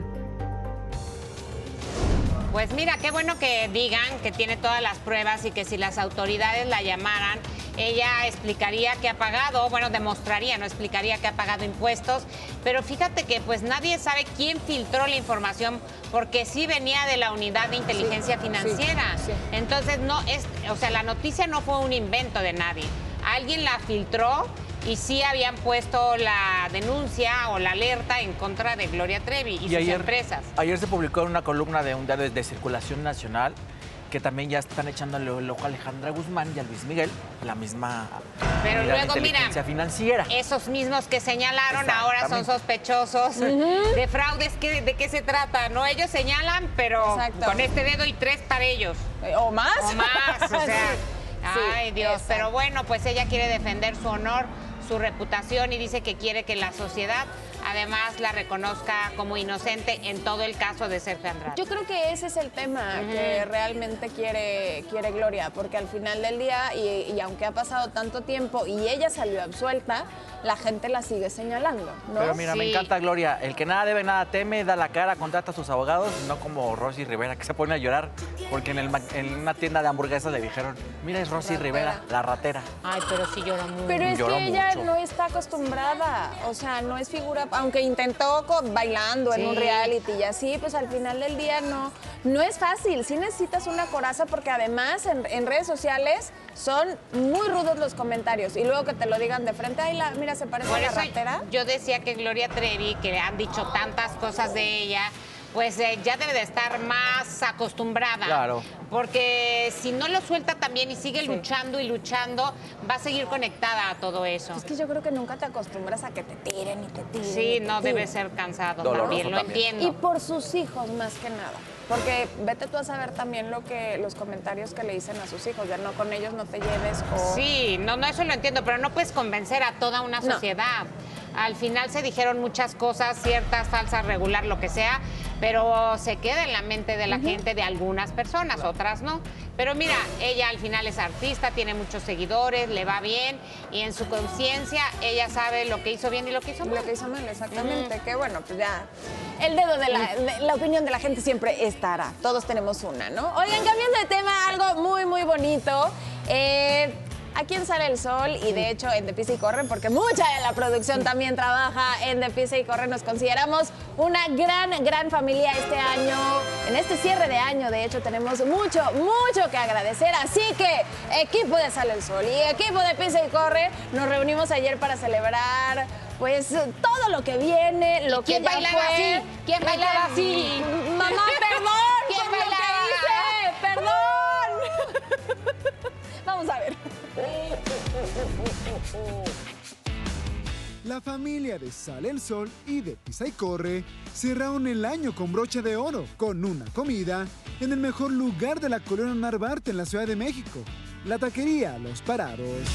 Pues mira, qué bueno que digan que tiene todas las pruebas y que si las autoridades la llamaran, ella explicaría que ha pagado, bueno, demostraría, no explicaría que ha pagado impuestos, pero fíjate que pues nadie sabe quién filtró la información porque sí venía de la unidad de inteligencia Sí, financiera. sí, sí. Entonces, no es, o sea, la noticia no fue un invento de nadie. Alguien la filtró y sí habían puesto la denuncia o la alerta en contra de Gloria Trevi y, Y sus ayer, empresas. ayer se publicó en una columna de un diario de, de circulación nacional que también ya están echándole el ojo a Alejandra Guzmán y a Luis Miguel, la misma Pero unidad de luego, mira, inteligencia financiera. esos mismos que señalaron ahora son Exactamente. sospechosos Ujú. de fraudes. ¿Qué- ¿De qué se trata? No, ellos señalan, pero Exacto. con este dedo y tres para ellos. ¿O más? O más, o sea. Sí. Ay, Sí, Dios. exacto. Pero bueno, pues ella quiere defender su honor, su reputación y dice que quiere que la sociedad además la reconozca como inocente en todo el caso de Sergio Andrade. Yo creo que ese es el tema Ujú. que realmente quiere, quiere Gloria, porque al final del día, y, y aunque ha pasado tanto tiempo y ella salió absuelta, la gente la sigue señalando, ¿no? Pero mira, me Sí. encanta Gloria. El que nada debe, nada teme, da la cara, contrata a sus abogados, no como Rosy Rivera, que se pone a llorar porque en, el ma- en una tienda de hamburguesas le dijeron, mira, es Rosy Ratera. Rivera, la ratera. Ay, pero sí llora mucho. Pero es Lloró que ella mucho. no está acostumbrada, o sea, no es figura, aunque intentó co- bailando en Sí. un reality y así, pues al final del día no, no es fácil, sí necesitas una coraza porque además en, en redes sociales son muy rudos los comentarios y luego que te lo digan de frente, ay, la, mira, se parece Por a la eso ratera. yo decía que Gloria Trevi, que le han dicho tantas cosas de ella, pues eh, ya debe de estar más acostumbrada. Claro. Porque si no lo suelta también y sigue Sí. luchando y luchando, va a seguir conectada a todo eso. Es que yo creo que nunca te acostumbras a que te tiren y te tiren. y Sí, te no tiren. debe ser cansado Doloroso también, lo también. entiendo. Y por sus hijos más que nada. Porque vete tú a saber también lo que los comentarios que le dicen a sus hijos, ya no con ellos no te lleves o Sí, no, no, eso lo entiendo, pero no puedes convencer a toda una No. sociedad. Al final se dijeron muchas cosas, ciertas, falsas, regular, lo que sea, pero se queda en la mente de la gente de algunas personas, otras no. Pero mira, ella al final es artista, tiene muchos seguidores, le va bien y en su conciencia ella sabe lo que hizo bien y lo que hizo mal. lo que hizo mal, exactamente. Que bueno, pues ya el dedo de la, de- la opinión de la gente siempre estará. Todos tenemos una, ¿no? Oigan, cambiando de tema, algo muy, muy bonito. Eh, Aquí en Sale el Sol y de hecho en De Pisa y Corre, porque mucha de la producción también trabaja en De Pisa y Corre, nos consideramos una gran, gran familia este año. En este cierre de año, de hecho, tenemos mucho, mucho que agradecer. Así que, equipo de Sale el Sol y equipo de Pisa y Corre, nos reunimos ayer para celebrar pues todo lo que viene, lo ¿Quién que ya bailaba fue. así? ¿Quién bailaba así? Mamá, perdón. ¿Quién por lo que bailaba? hice, perdón. Vamos a ver. La familia de Sale el Sol y de Pisa y Corre cerraron el año con broche de oro, con una comida en el mejor lugar de la colonia Narvarte en la Ciudad de México, la taquería Los Parados.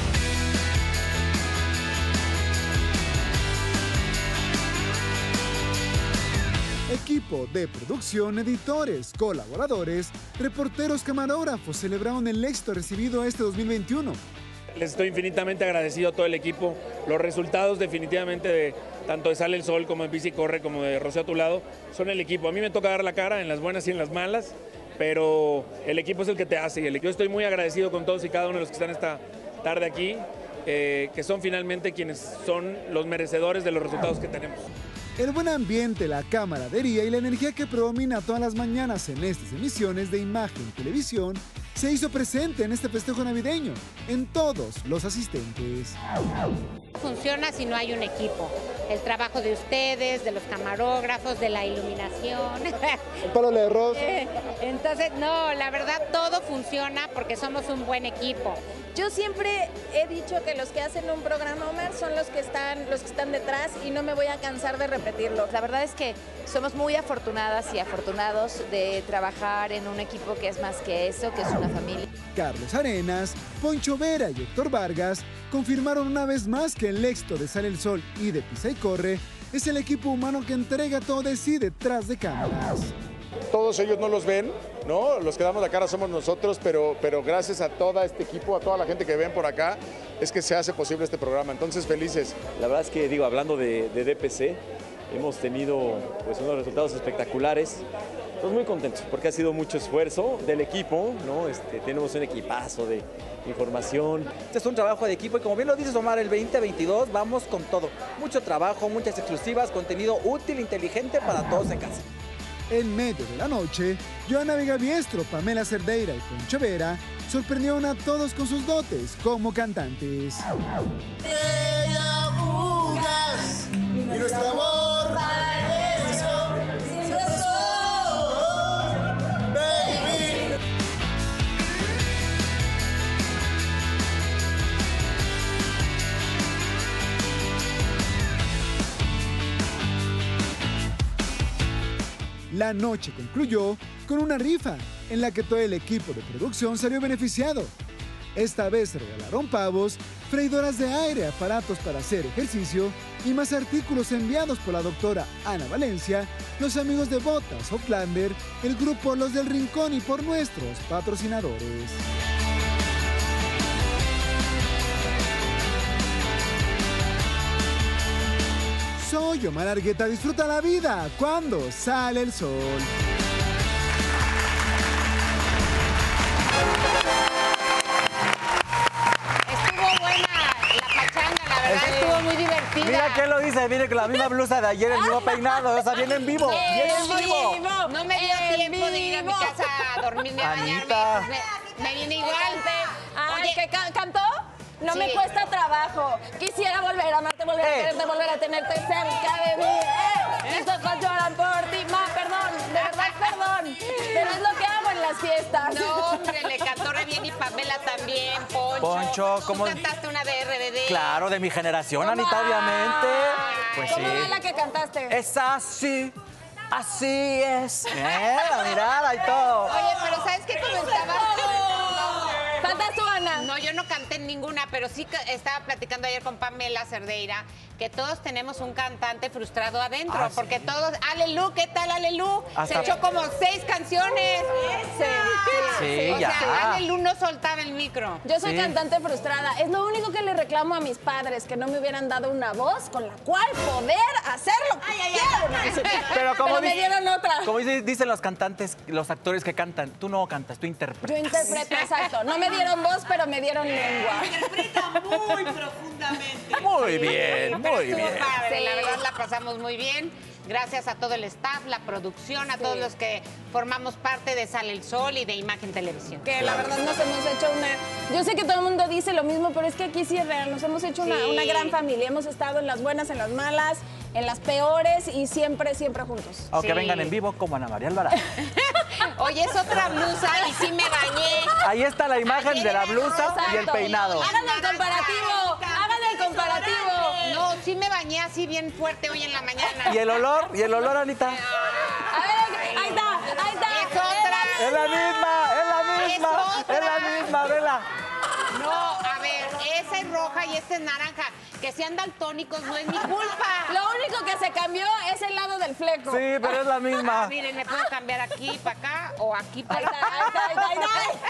Equipo de producción, editores, colaboradores, reporteros, camarógrafos celebraron el éxito recibido este dos mil veintiuno. Les estoy infinitamente agradecido a todo el equipo. Los resultados definitivamente de tanto de Sale el Sol como de Pisa y Corre como de Rocío a tu lado son el equipo. A mí me toca dar la cara en las buenas y en las malas, pero el equipo es el que te hace. Y el, yo estoy muy agradecido con todos y cada uno de los que están esta tarde aquí, eh, que son finalmente quienes son los merecedores de los resultados que tenemos. El buen ambiente, la camaradería y la energía que predomina todas las mañanas en estas emisiones de imagen y televisión se hizo presente en este festejo navideño, en todos los asistentes. Funciona si no hay un equipo. El trabajo de ustedes, de los camarógrafos, de la iluminación. Párale de Ross. Eh, Entonces, no, la verdad todo funciona porque somos un buen equipo. Yo siempre he dicho que los que hacen un programa, Omar, son los que están, los que están detrás y no me voy a cansar de repetirlo. La verdad es que somos muy afortunadas y afortunados de trabajar en un equipo que es más que eso, que es una familia. Carlos Arenas, Poncho Vera y Héctor Vargas confirmaron una vez más que el éxito de Sale el Sol y de Pisa y Corre es el equipo humano que entrega todo de sí detrás de cámaras. Todos ellos no los ven, ¿no? Los que damos la cara somos nosotros, pero, pero gracias a todo este equipo, a toda la gente que ven por acá, es que se hace posible este programa. Entonces, felices. La verdad es que, digo, hablando de, de D P C, hemos tenido pues, unos resultados espectaculares. Estamos muy contentos porque ha sido mucho esfuerzo del equipo, ¿no? Este, tenemos un equipazo de información. Este es un trabajo de equipo y como bien lo dices, Omar, el veinte veintidós vamos con todo. Mucho trabajo, muchas exclusivas, contenido útil, inteligente para todos en casa. En medio de la noche, Johanna Vega Biestro, Pamela Cerdeira y Poncho Vera sorprendieron a todos con sus dotes como cantantes. Ella fugas y nuestro amor pareció sin razón, baby. La noche concluyó con una rifa en la que todo el equipo de producción salió beneficiado. Esta vez se regalaron pavos, freidoras de aire, aparatos para hacer ejercicio y más artículos enviados por la doctora Ana Valencia, los amigos de Botas Outlander, el grupo Los del Rincón y por nuestros patrocinadores. Soy Omar Argueta, disfruta la vida cuando sale el sol. Estuvo buena la pachanga, la verdad, estuvo muy divertida. Mira quién lo dice, viene con la misma blusa de ayer, el mismo peinado, o sea, viene en vivo, viene en vivo. No me dio tiempo de ir a mi casa a dormir ni a Anita. bañarme. Me, me vine igual. Ay, Oye, ¿que ca- cantó? No Sí. me cuesta trabajo. Quisiera volver a amarte, volver a quererte, volver a tenerte cerca de mí. Eh, mis ojos lloran por ti. Ma, perdón, de verdad, perdón. Pero es lo que hago en las fiestas. no, hombre, le cantó re bien y Pamela también, Poncho. Poncho, ¿Tú ¿cómo? cantaste una de R B D? Claro, de mi generación, Anita, obviamente. Pues sí. ¿Cómo era la que cantaste? Es así, así es. Eh, la mirada y todo. Oye, pero ¿sabes qué comentaba? ¿Cantas tú, Ana? No, yo no canté en ninguna, pero sí que estaba platicando ayer con Pamela Cerdeira que todos tenemos un cantante frustrado adentro, Ah, ¿sí? porque todos, Alelu, ¿qué tal Alelu? Hasta- Se echó como seis canciones. Sí, Sí, o ya. sea, Alelu no soltaba el micro. Yo soy Sí. cantante frustrada. Es lo único que le reclamo a mis padres, que no me hubieran dado una voz con la cual poder hacer lo que quiero. No, sí. Pero como me dice- dieron otra. Como dice- dicen los cantantes, los actores que cantan, tú no cantas, tú interpretas. Yo interpreto, exacto. No me dieron voz, pero me dieron lengua. Muy profundamente. Muy bien, muy Estuvo bien. padre, Sí. la verdad la pasamos muy bien. Gracias a todo el staff, la producción, a Sí. todos los que formamos parte de Sale el Sol y de Imagen Televisión. Que la verdad nos hemos hecho una... Yo sé que todo el mundo dice lo mismo, pero es que aquí sí es real. Nos hemos hecho una, Sí. una gran familia. Hemos estado en las buenas, en las malas, en las peores y siempre, siempre juntos. O que Sí. vengan en vivo como Ana María Alvarado. Oye, es otra blusa y sí me bañé. Ahí está la imagen de la blusa y el Exacto. peinado. Hagan el comparativo, hagan el comparativo. No, sí me bañé así bien fuerte hoy en la mañana. ¿Y el olor? ¿Y el olor, Anita? A ver, ahí está, ahí está. Es otra. Es la misma, es la misma, Es otra. es la misma, vela. No, a ver, esa es roja y esta es naranja. Que sean daltónicos no es mi culpa. Lo único que se cambió es el lado del fleco. Sí, pero es la Ah, misma. miren, me puedo cambiar aquí para acá o aquí Ahí para está, ahí está, ahí está, ahí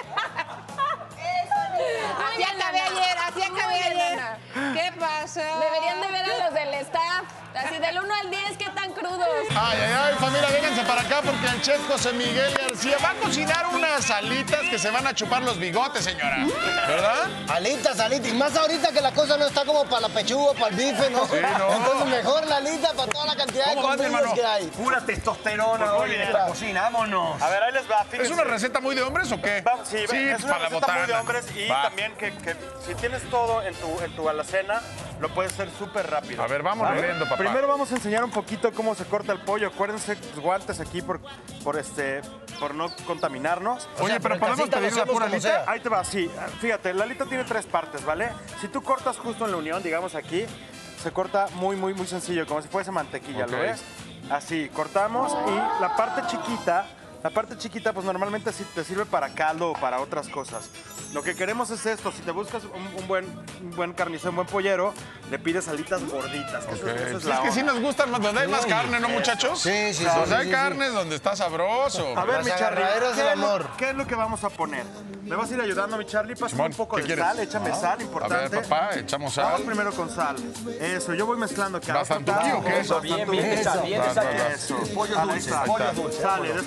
está. Muy Así bien, acabé Ana. ayer, así Muy acabé bien, ayer. Ana. ¿Qué pasó? Deberían de ver a los del staff. Así del uno al diez, ¿qué tan crudos? Ay, ay, ay, familia, vénganse para acá porque el chef José Miguel García va a cocinar unas alitas que se van a chupar los bigotes, señora. ¿Verdad? Alitas, alitas. Y más ahorita que la cosa no está como para la pechuga, para el bife, ¿no? Sí, no. Entonces mejor la alita para toda la cantidad de ¿Cómo vas, comida hermano? que hay. Pura testosterona hoy en esta cocina, vámonos. A ver, ahí les va. ¿Es fíjense. una receta muy de hombres o qué? Vamos, sí, es una para la receta muy de botana. hombres y Va. también que, que si tienes todo en tu, en tu alacena, lo puedes hacer súper rápido. A ver, vamos ¿Vale? leyendo, papá. Primero vamos a enseñar un poquito cómo se corta el pollo. Acuérdense, los guantes aquí por, por, este, por no contaminarnos. Oye, pero podemos pedir la pura alita. Ahí te va, sí. Fíjate, la alita tiene tres partes, ¿vale? Si tú cortas justo en la unión, digamos aquí, se corta muy, muy, muy sencillo, como si fuese mantequilla, Ok. ¿lo ves? Así, cortamos y la parte chiquita, la parte chiquita pues normalmente sí te sirve para caldo o para otras cosas. Lo que queremos es esto, si te buscas un, un buen, un buen carnicero, un buen pollero, le pides alitas gorditas. Que eso- Ok. eso Es, es la que sí onda. nos gustan más, donde hay más Sí. carne, ¿no, Eso. muchachos? Sí, sí, O sea, sí, hay sí, carnes donde está sabroso. A ver, Las mi Charlie, agarraderas ¿qué del es lo- amor. ¿qué es lo que vamos a poner? ¿Me vas a ir ayudando, mi Charlie? Pásame Simón, un poco ¿qué de quieres? sal, échame Ah. sal, A importante. ver, papá, echamos sal. Vamos primero con sal. Eso, yo voy mezclando. ¿Bastantuki o qué? Eso, Bien, bien, Eso, está bien, va, está va, bien. Eso. Pollo Ahí dulce, está. pollo dulce. Sale, después pásame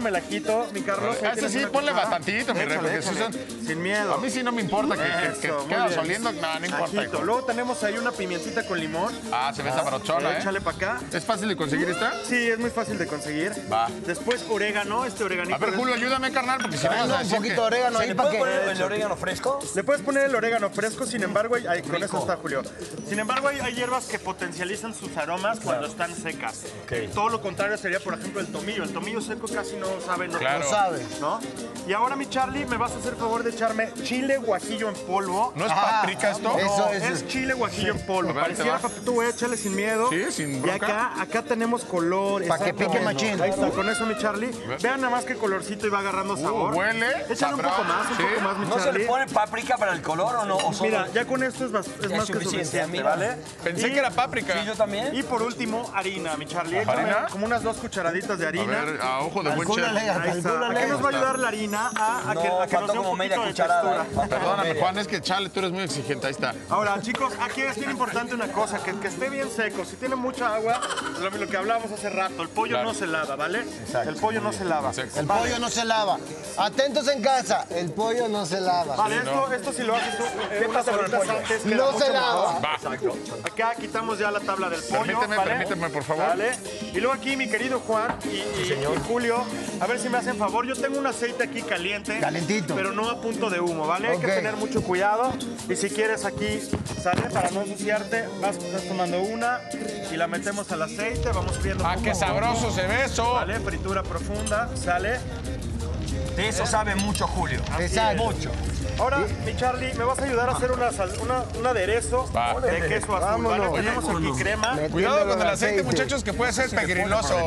déjame la quito, mi Carlos. A ese sí, ponle bastantito, mi rey, porque si son... Sin miedo. A mí sí no me importa que, que, que Eso, quedas muy bien. oliendo, no, no importa. Ajito. Luego tenemos ahí una pimientita con limón. Ah, se ve sabrochona, ¿eh? Échale para acá. ¿Es fácil de conseguir esta? Sí, es muy fácil de conseguir. Va. Después orégano, este oreganito. A ver, Julio, ayúdame, carnal, porque si no vas a un decir poquito que... de orégano ¿Se ahí le para puede que... poner el orégano fresco? Le puedes poner el orégano fresco, sin embargo, hay, hay- con eso está Julio. Sin embargo, hay, hay hierbas que potencializan sus aromas cuando están secas. Todo lo contrario sería, por ejemplo, el tomillo. El tomillo seco casi no sabe, no, Claro. no sabe, ¿no? Y ahora, mi Charlie, me vas a hacer favor de echarme chile guajillo en polvo. ¿No es paprika esto? No, Eso, es eso. chile guajillo en polvo. A ver, Pareciera te va. papito, güey, échale sin miedo. Sí, sin Y bronca. acá, acá tenemos color. Pa' que exacto. pique machín. Ahí está, con eso, mi Charlie. Vean nada más qué colorcito y va agarrando sabor. Uh, huele, Échale un sabrá. poco más, un Sí. poco más, mi ¿No se Charlie. le pone paprika para el color o no? ¿O solo- Mira, ya con esto es, bas- es Ya más es que suficiente, suficiente, amigo. ¿vale? Pensé que era páprica. Sí, yo también. Y por último, harina, mi Charlie. ¿Harina? Échame como unas dos cucharaditas de A harina. ver, a ojo de buen chef. Calcúlale, Ahí está. ¿A calcúlale. qué nos va a ayudar la harina? A, a que, No, a que nos faltó dé un como media poquito de cucharada. textura. ¿eh? Perdóname, Juan, es que chale, tú eres muy exigente, ahí está. Ahora, chicos, aquí es bien importante una cosa, que, que esté bien seco. Si tiene mucha agua, lo, lo que hablábamos hace rato, el pollo Claro. no se lava, ¿vale? El pollo no se lava. Exacto. El pollo no se lava. Atentos en casa, el pollo no se lava. Vale, esto, esto si lo haces tú, eh, unas horitas antes. queda No mucho se lava. mejor. Va. Exacto. Acá quitamos ya la tabla del pollo. Permíteme, ¿vale? permíteme, por favor. Vale. Y luego aquí, mi querido Juan y, y- y Julio, a ver si me hacen favor. Yo tengo un aceite aquí caliente. Calentito. Pero no a punto de humo, ¿vale? Hay Ok. que tener mucho cuidado. Y si quieres aquí, ¿sale? Para no ensuciarte, vas, vas tomando una y la metemos al aceite. Vamos friendo. Ah, poco qué a poco. sabroso se ve eso. Vale, fritura profunda, ¿sale? De eso sabe mucho Julio. Exacto. Mucho. Ahora, mi Charlie, me vas a ayudar a hacer una, sal- una- un aderezo Va. de queso azul, ¿vale? Vámonos. Tenemos aquí crema. Cuidado con el aceite, aceite. muchachos, que puede ser pegriloso.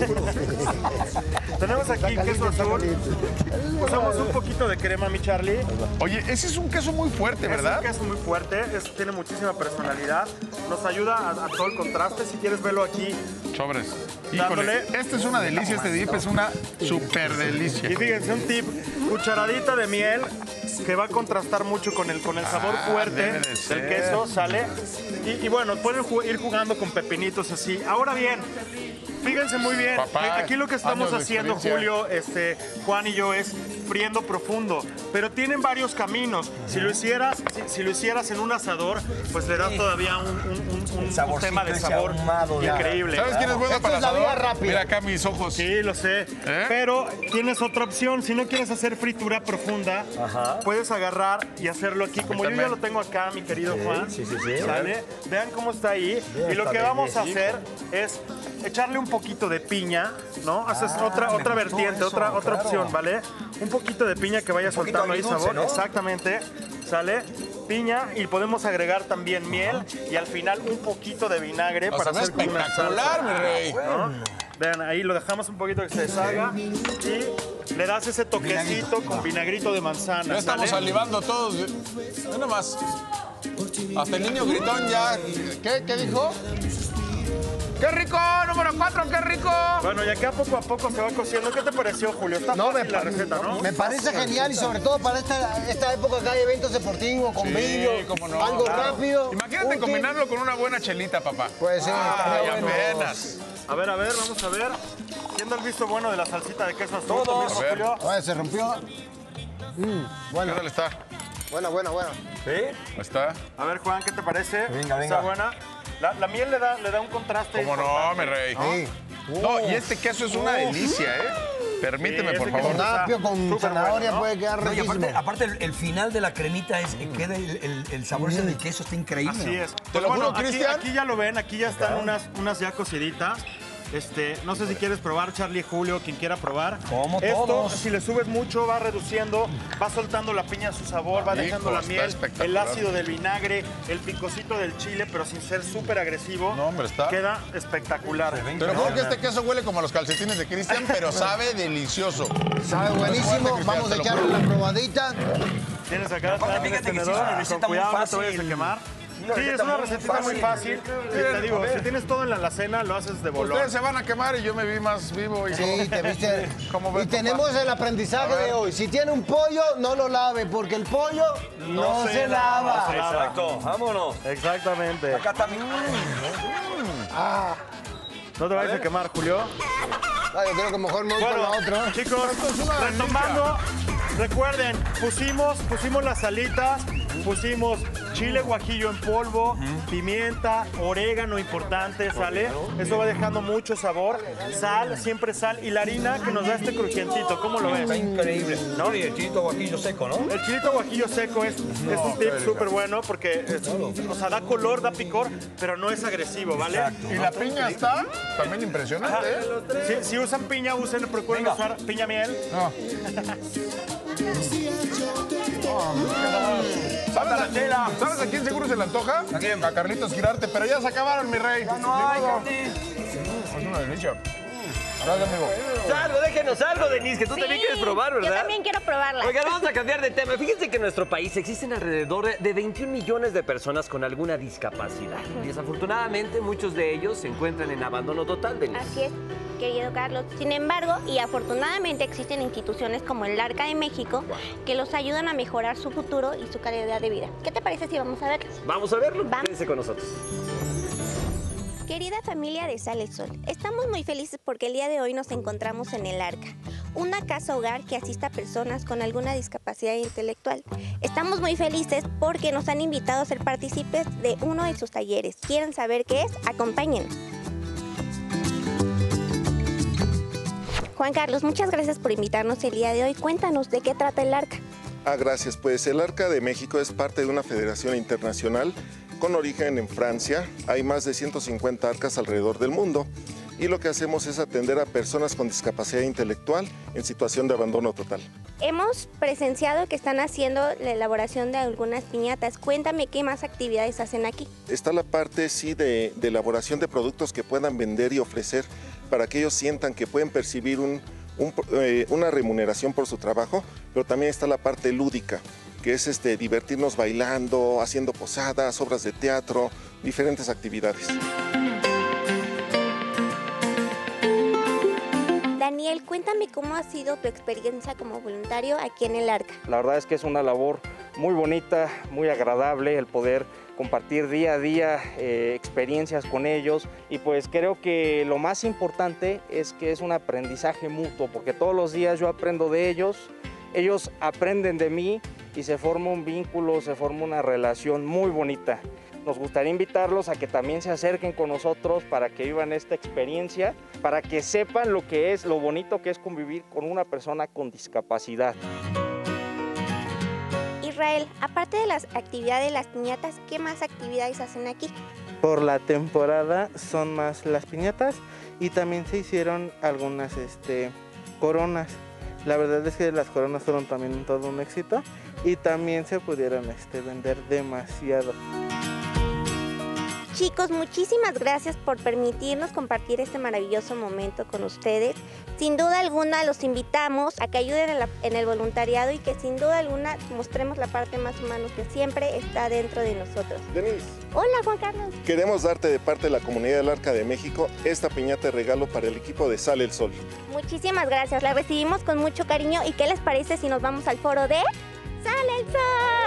Tenemos aquí queso azul. Usamos un poquito de crema, mi Charlie. Oye, ese es un queso muy fuerte, ¿verdad? Es un queso muy fuerte, es- tiene muchísima personalidad. Nos ayuda a, a todo el contraste. Si quieres verlo aquí. Sobres. Dándole. Híjole, este es una delicia, este dip es una super delicia. Y fíjense, un tip, cucharadita de miel que va a contrastar mucho con el, con el sabor Ah, fuerte debe de del ser. queso, ¿sale? Y, y bueno, pueden ju- ir jugando con pepinitos así. Ahora bien, fíjense muy bien, Papá, aquí lo que estamos años de haciendo, experiencia. Julio, este, Juan y yo, es friendo profundo. Pero tienen varios caminos. Si lo hicieras, si, si lo hicieras en un asador, pues le das todavía un, un- un- un- un saborcito tema de ese sabor ahumado, ya. increíble. ¿Sabes quién es bueno Esto para es la el vía asador? rápida. Mira acá mis ojos. Sí, lo sé. ¿Eh? Pero tienes otra opción. Si no quieres hacer fritura profunda, puedes agarrar y hacerlo aquí. Como yo ya lo tengo acá, mi querido Juan. sí, sí, sí. ¿Sale? Vean cómo está ahí. Y lo que vamos a hacer es echarle un poquito de piña, ¿no? Haces otra, otra vertiente, eso, otra, otra claro. opción, ¿vale? Un poquito de piña que vaya poquito soltando ahí agridulce, sabor. ¿no? Exactamente. ¿Sale? Piña y podemos agregar también miel y al final un poquito de vinagre O para sea, ve hacer como una espectacular, salsa. mi rey. ¿No? Vean, ahí lo dejamos un poquito que se deshaga y le das ese toquecito con vinagrito de manzana. Ya estamos ¿sale? salivando todos. Ve nomás. Hasta el niño gritón ya. ¿Qué? ¿Qué dijo? ¡Qué rico! Número cuatro, ¡qué rico! Bueno, y acá poco a poco se va cociendo. ¿Qué te pareció, Julio? Está No, me, fácil la pa- receta, ¿no? me parece genial y sobre todo para esta, esta época que hay eventos deportivos, con Sí, brillo, cómo no, algo claro. rápido. Imagínate útil. combinarlo con una buena chelita, papá. Pues sí, Ay, estaría bueno. apenas. A ver, a ver, vamos a ver. ¿Quién da el visto bueno de la salsita de queso azul? Todos. ¿Tú mismo, A ver. Julio? Oye, se rompió. Mm, ¿Qué tal está? buena, buena, buena. ¿Sí? ¿Cómo está? A ver, Juan, ¿qué te parece? Venga, venga. ¿Está buena? La, la miel le da, le da un contraste. ¿Cómo no, importante, mi rey? Sí. No, y este queso es una delicia, ¿eh? Permíteme, Sí, por ese favor. queso está Apio con súper zanahoria bueno, ¿no? puede quedar No, y riquísimo. aparte, aparte el, el final de la cremita es eh, queda el, el- el sabor ese del queso está increíble. Así es. Te Pues lo bueno, juro, aquí, Cristian. aquí ya lo ven, aquí ya están unas, unas ya cociditas. Este, no sé si quieres probar, Charlie, Julio, quien quiera probar. Como Esto, todos. si le subes mucho, va reduciendo, va soltando la piña su sabor, va Hijo, dejando la está miel, espectacular. el ácido del vinagre, el picocito del chile, pero sin ser súper agresivo. No, hombre, está. Queda espectacular. Te lo juro que este queso huele como a los calcetines de Cristian, pero sabe delicioso. Sabe buenísimo. Cristian, Vamos a te lo echarle juro. la probadita. Tienes acá Aparte, el fíjate que sí es tenedor, una con receta muy cuidado, no te vayas a fácil. quemar. Una Sí, es receta una muy recetita muy fácil. fácil. Y te digo, si tienes todo en la alacena, lo haces de bolón. Ustedes se van a quemar y yo me vi más vivo. Y Sí, te viste. ¿Cómo Y ves, papá? tenemos el aprendizaje A ver. de hoy. Si tiene un pollo, no lo lave, porque el pollo no, se, lava. Exacto, vámonos. Exactamente. Acá está mi... No te vayas a, quemar, Julio. Ah, yo creo que mejor me voy Bueno, con la otra. chicos, retomando, recuerden, pusimos, pusimos las alitas, pusimos chile guajillo en polvo, pimienta, orégano importante, ¿sale? Eso va dejando mucho sabor. Sal, siempre sal. Y la harina que nos da este crujientito, ¿cómo lo ves? Está increíble. ¿No? Y el chilito guajillo seco, ¿no? El chilito guajillo seco es, es un tip súper bueno porque es- o sea, da color, da picor, pero no es agresivo, ¿vale? Exacto. Y la piña está también impresionante, ¿eh? Si, si usan piña, usen, procuren Venga. usar piña miel. No. ¿Sabes a, ¿Sabes a quién seguro se le antoja? ¿A quién? A Carlitos Girarte, pero ya se acabaron, mi rey. Ya no hay, Ni modo. Carly. Es una delicia. Gracias, amigo. Algo, déjenos algo, Denise, que tú Sí, también quieres probar, ¿verdad? Yo también quiero probarla. Oigan, vamos a cambiar de tema. Fíjense que en nuestro país existen alrededor de veintiún millones de personas con alguna discapacidad. Y desafortunadamente, muchos de ellos se encuentran en abandono total, Denise. Así es, querido Carlos. Sin embargo, y afortunadamente existen instituciones como el Arca de México que los ayudan a mejorar su futuro y su calidad de vida. ¿Qué te parece si vamos a verlos? Vamos a verlo. Vamos. Quédense con nosotros. Querida familia de Sale el Sol, estamos muy felices porque el día de hoy nos encontramos en el Arca, una casa hogar que asista a personas con alguna discapacidad intelectual. Estamos muy felices porque nos han invitado a ser partícipes de uno de sus talleres. ¿Quieren saber qué es? Acompáñenos. Juan Carlos, muchas gracias por invitarnos el día de hoy. Cuéntanos de qué trata el Arca. Ah, gracias. Pues el Arca de México es parte de una federación internacional con origen en Francia. Hay más de ciento cincuenta arcas alrededor del mundo y lo que hacemos es atender a personas con discapacidad intelectual en situación de abandono total. Hemos presenciado que están haciendo la elaboración de algunas piñatas. Cuéntame qué más actividades hacen aquí. Está la parte, sí, de, de elaboración de productos que puedan vender y ofrecer para que ellos sientan que pueden percibir un, un, eh, una remuneración por su trabajo, pero también está la parte lúdica, que es este, divertirnos bailando, haciendo posadas, obras de teatro, diferentes actividades. Daniel, cuéntame cómo ha sido tu experiencia como voluntario aquí en el Arca. La verdad es que es una labor muy bonita, muy agradable el poder compartir día a día eh, experiencias con ellos y pues creo que lo más importante es que es un aprendizaje mutuo porque todos los días yo aprendo de ellos, ellos aprenden de mí y se forma un vínculo, se forma una relación muy bonita. Nos gustaría invitarlos a que también se acerquen con nosotros para que vivan esta experiencia, para que sepan lo que es, lo bonito que es convivir con una persona con discapacidad. Israel, aparte de las actividades de las piñatas, ¿qué más actividades hacen aquí? Por la temporada son más las piñatas y también se hicieron algunas este, coronas. La verdad es que las coronas fueron también todo un éxito y también se pudieron este, vender demasiado. Chicos, muchísimas gracias por permitirnos compartir este maravilloso momento con ustedes. Sin duda alguna los invitamos a que ayuden en, la, en el voluntariado y que sin duda alguna mostremos la parte más humana que siempre está dentro de nosotros. Denise. Hola, Juan Carlos. Queremos darte de parte de la comunidad del Arca de México esta piñata de regalo para el equipo de Sale el Sol. Muchísimas gracias, la recibimos con mucho cariño. ¿Y qué les parece si nos vamos al foro de Sale el Sol?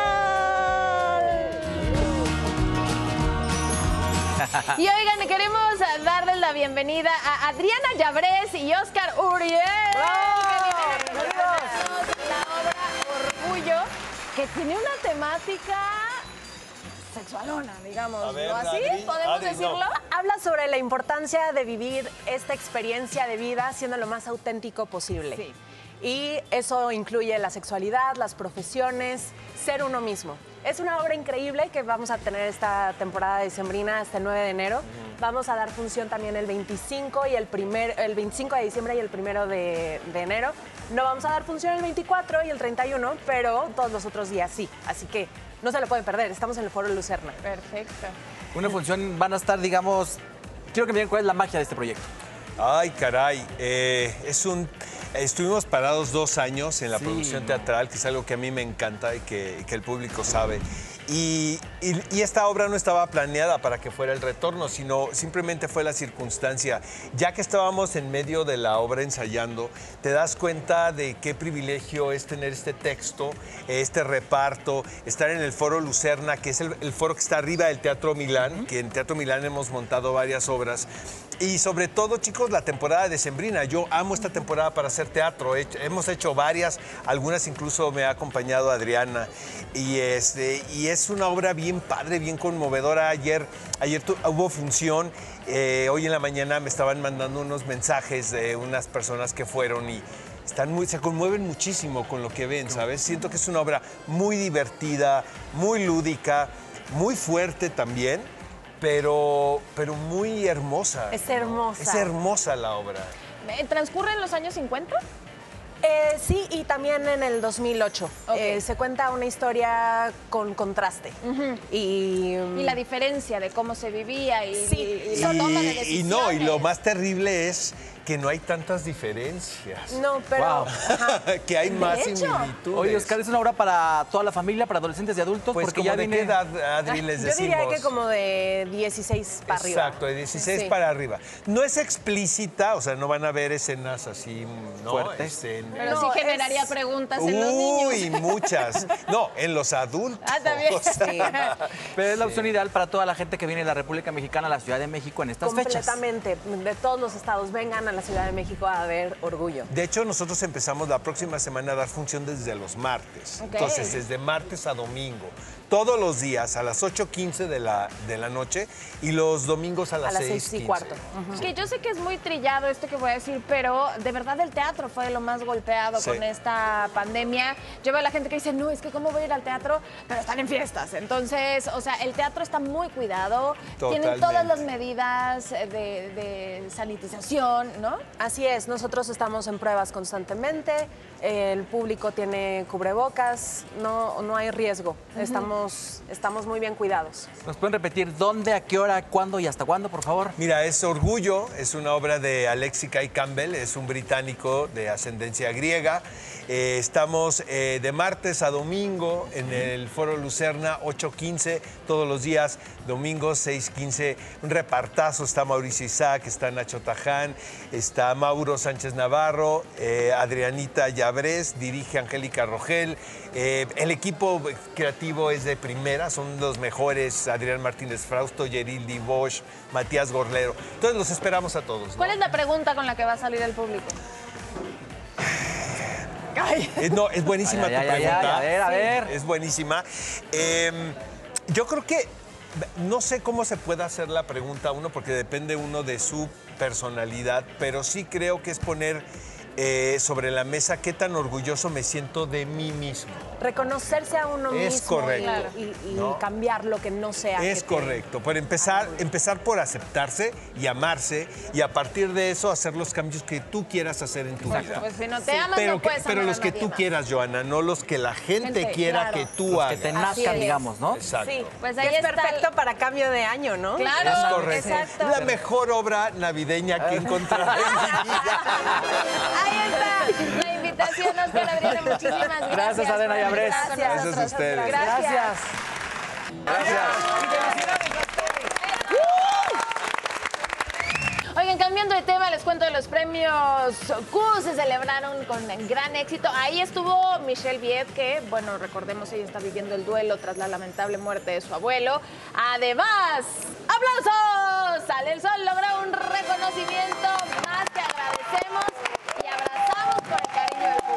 Y oigan, queremos darles la bienvenida a Adriana Llabrés y Oscar Uriel. Que vienen a presentarnos la obra Orgullo, que tiene una temática sexualona, digamos, A ver, ¿no? ¿Así Adri, podemos Adri, no. decirlo? Habla sobre la importancia de vivir esta experiencia de vida siendo lo más auténtico posible. Sí. Y eso incluye la sexualidad, las profesiones, ser uno mismo. Es una obra increíble que vamos a tener esta temporada dicembrina hasta el nueve de enero. Vamos a dar función también el veinticinco, y el, primer, el veinticinco de diciembre y el primero de, de enero. No vamos a dar función el veinticuatro y el treinta y uno, pero todos los otros días sí. Así que no se lo pueden perder. Estamos en el Foro Lucerna. Perfecto. Una función, van a estar, digamos... Quiero que me digan cuál es la magia de este proyecto. Ay, caray. Eh, es un... Estuvimos parados dos años en la Sí. producción teatral, que es algo que a mí me encanta y que, que el público sabe. Y, y- y esta obra no estaba planeada para que fuera el retorno, sino simplemente fue la circunstancia. Ya que estábamos en medio de la obra ensayando, te das cuenta de qué privilegio es tener este texto, este reparto, estar en el Foro Lucerna, que es el, el foro que está arriba del Teatro Milán, que en Teatro Milán hemos montado varias obras. Y sobre todo, chicos, la temporada decembrina. Yo amo esta temporada para hacer teatro. He hecho- hemos hecho varias, algunas incluso me ha acompañado Adriana. Y, este, y es una obra bien padre, bien conmovedora. Ayer, ayer tu- hubo función. Eh, hoy en la mañana me estaban mandando unos mensajes de unas personas que fueron y están muy, se conmueven muchísimo con lo que ven, ¿sabes? Siento que es una obra muy divertida, muy lúdica, muy fuerte también, pero, pero muy hermosa. Es hermosa. Es hermosa la obra. Eh, ¿Transcurre en los años cincuenta? Eh, sí, y también en el dos mil ocho. Eh, se cuenta una historia con contraste. y, Y la diferencia de cómo se vivía y, Sí. y- y la toma de Y, y decisiones. no, y lo más terrible es que no hay tantas diferencias. No, pero... Wow. que hay más hecho. similitudes. Oye, Oscar, es una obra para toda la familia, para adolescentes y adultos, Pues porque como ya de viene... qué edad, Adri, les Yo decimos. diría que como de dieciséis para arriba. Exacto, de dieciséis Sí. para arriba. No es explícita, o sea, no van a ver escenas así, ¿no? Fuertes. Este, en- Pero No, sí es- generaría preguntas en los Uy, niños. muchas. No, en los adultos. Ah, también. Sí. Pero es la opción ideal para toda la gente que viene de la República Mexicana a la Ciudad de México en estas fechas. Completamente. De todos los estados vengan a la Ciudad de México a ver Orgullo. De hecho, nosotros empezamos la próxima semana a dar función desde los martes. Ok. Entonces, desde martes a domingo. Todos los días a las ocho quince de la, de la noche y los domingos a las, A las seis seis y quince. cuarto. Que yo sé que es muy trillado esto que voy a decir, pero de verdad el teatro fue lo más golpeado Sí. con esta pandemia. Yo veo a la gente que dice, no, es que cómo voy a ir al teatro, pero están en fiestas. Entonces, o sea, el teatro está muy cuidado, tienen Totalmente. todas las medidas de, de sanitización, ¿no? Así es, nosotros estamos en pruebas constantemente, el público tiene cubrebocas, no, no hay riesgo, estamos, estamos muy bien cuidados. ¿Nos pueden repetir dónde, a qué hora, cuándo y hasta cuándo, por favor? Mira, es Orgullo, es una obra de Alexis Kai Campbell, es un británico de ascendencia griega. Eh, estamos eh, de martes a domingo en el Foro Lucerna, ocho quince, todos los días, domingos seis quince. Un repartazo, está Mauricio Isaac, está Nacho Taján, está Mauro Sánchez Navarro, eh, Adrianita Llabrés, dirige Angélica Rogel. Eh, el equipo creativo es de primera, son los mejores, Adrián Martínez Frausto, Yerildi Bosch, Matías Gorlero. Entonces los esperamos a todos, ¿no? ¿Cuál es la pregunta con la que va a salir el público? Eh, no, es buenísima Ay, ay, tu ay, pregunta. ay, a ver, a ver. Es buenísima. Eh, yo creo que no sé cómo se puede hacer la pregunta a uno porque depende uno de su personalidad, pero sí creo que es poner eh, sobre la mesa qué tan orgulloso me siento de mí mismo. Reconocerse a uno Es mismo y- correcto. y, y ¿No? cambiar lo que no sea. Es que te- correcto, por empezar, empezar por aceptarse y amarse y a partir de eso hacer los cambios que tú quieras hacer en tu vida. Pues si no te Sí, amas, Pero, no que- puedes pero amar los a que nadie tú más. quieras, Joana, no los que la gente, Gente, quiera claro. que tú Los hagas. que te Así nazcan, es. digamos, ¿no? Exacto. Sí, Pues que ahí es está perfecto para cambio de año, ¿no? Claro. Es correcto. Exacto. La mejor obra navideña que he encontrado en mi vida. Ahí está la invitación, Oscar Adriana. Muchísimas gracias. Gracias, Adriana por Llabrés. estar con Gracias a nosotros. ustedes. Gracias. Oigan, cambiando de tema, les cuento de los premios Q, se celebraron con gran éxito. Ahí estuvo Michelle Viet, que, bueno, recordemos, ella está viviendo el duelo tras la lamentable muerte de su abuelo. Además, ¡aplausos! Sale el Sol logró un reconocimiento más que agradecemos y abrazamos por el cariño del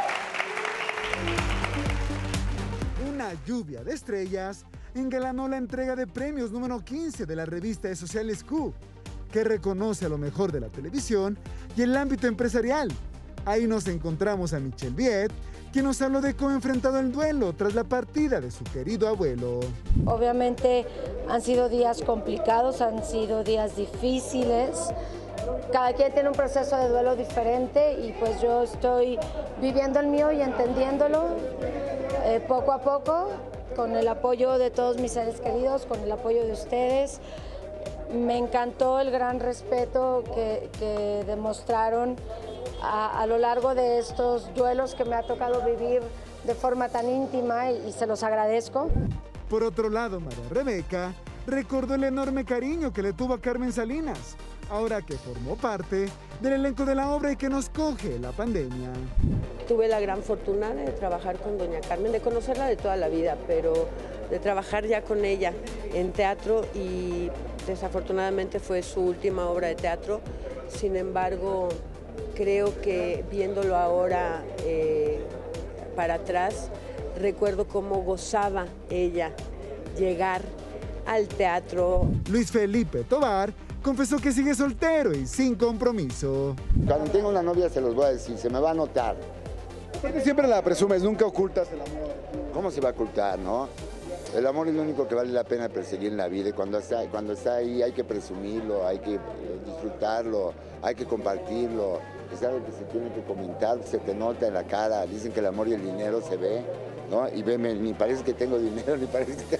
público. Una lluvia de estrellas engalanó la entrega de premios número quince de la revista de sociales Q, que reconoce a lo mejor de la televisión y el ámbito empresarial. Ahí nos encontramos a Michelle Viet, quien nos habló de cómo ha enfrentado el duelo tras la partida de su querido abuelo. Obviamente han sido días complicados, han sido días difíciles. Cada quien tiene un proceso de duelo diferente y pues yo estoy viviendo el mío y entendiéndolo eh, poco a poco, con el apoyo de todos mis seres queridos, con el apoyo de ustedes. Me encantó el gran respeto que, que demostraron a, a lo largo de estos duelos que me ha tocado vivir de forma tan íntima y, y se los agradezco. Por otro lado, María Rebeca recordó el enorme cariño que le tuvo a Carmen Salinas, ahora que formó parte del elenco de la obra y que nos coge la pandemia. Tuve la gran fortuna de trabajar con doña Carmen, de conocerla de toda la vida, pero de trabajar ya con ella en teatro y desafortunadamente fue su última obra de teatro. Sin embargo, creo que viéndolo ahora eh, para atrás, recuerdo cómo gozaba ella llegar al teatro. Luis Felipe Tovar confesó que sigue soltero y sin compromiso. Cuando tengo una novia se los voy a decir, se me va a notar. Porque siempre la presumes, nunca ocultas el amor. ¿Cómo se va a ocultar, no? El amor es lo único que vale la pena perseguir en la vida y cuando está, cuando está ahí hay que presumirlo, hay que disfrutarlo, hay que compartirlo. Es algo que se tiene que comentar, se te nota en la cara. Dicen que el amor y el dinero se ve, ¿no? Y veme, ni parece que tengo dinero, ni parece que...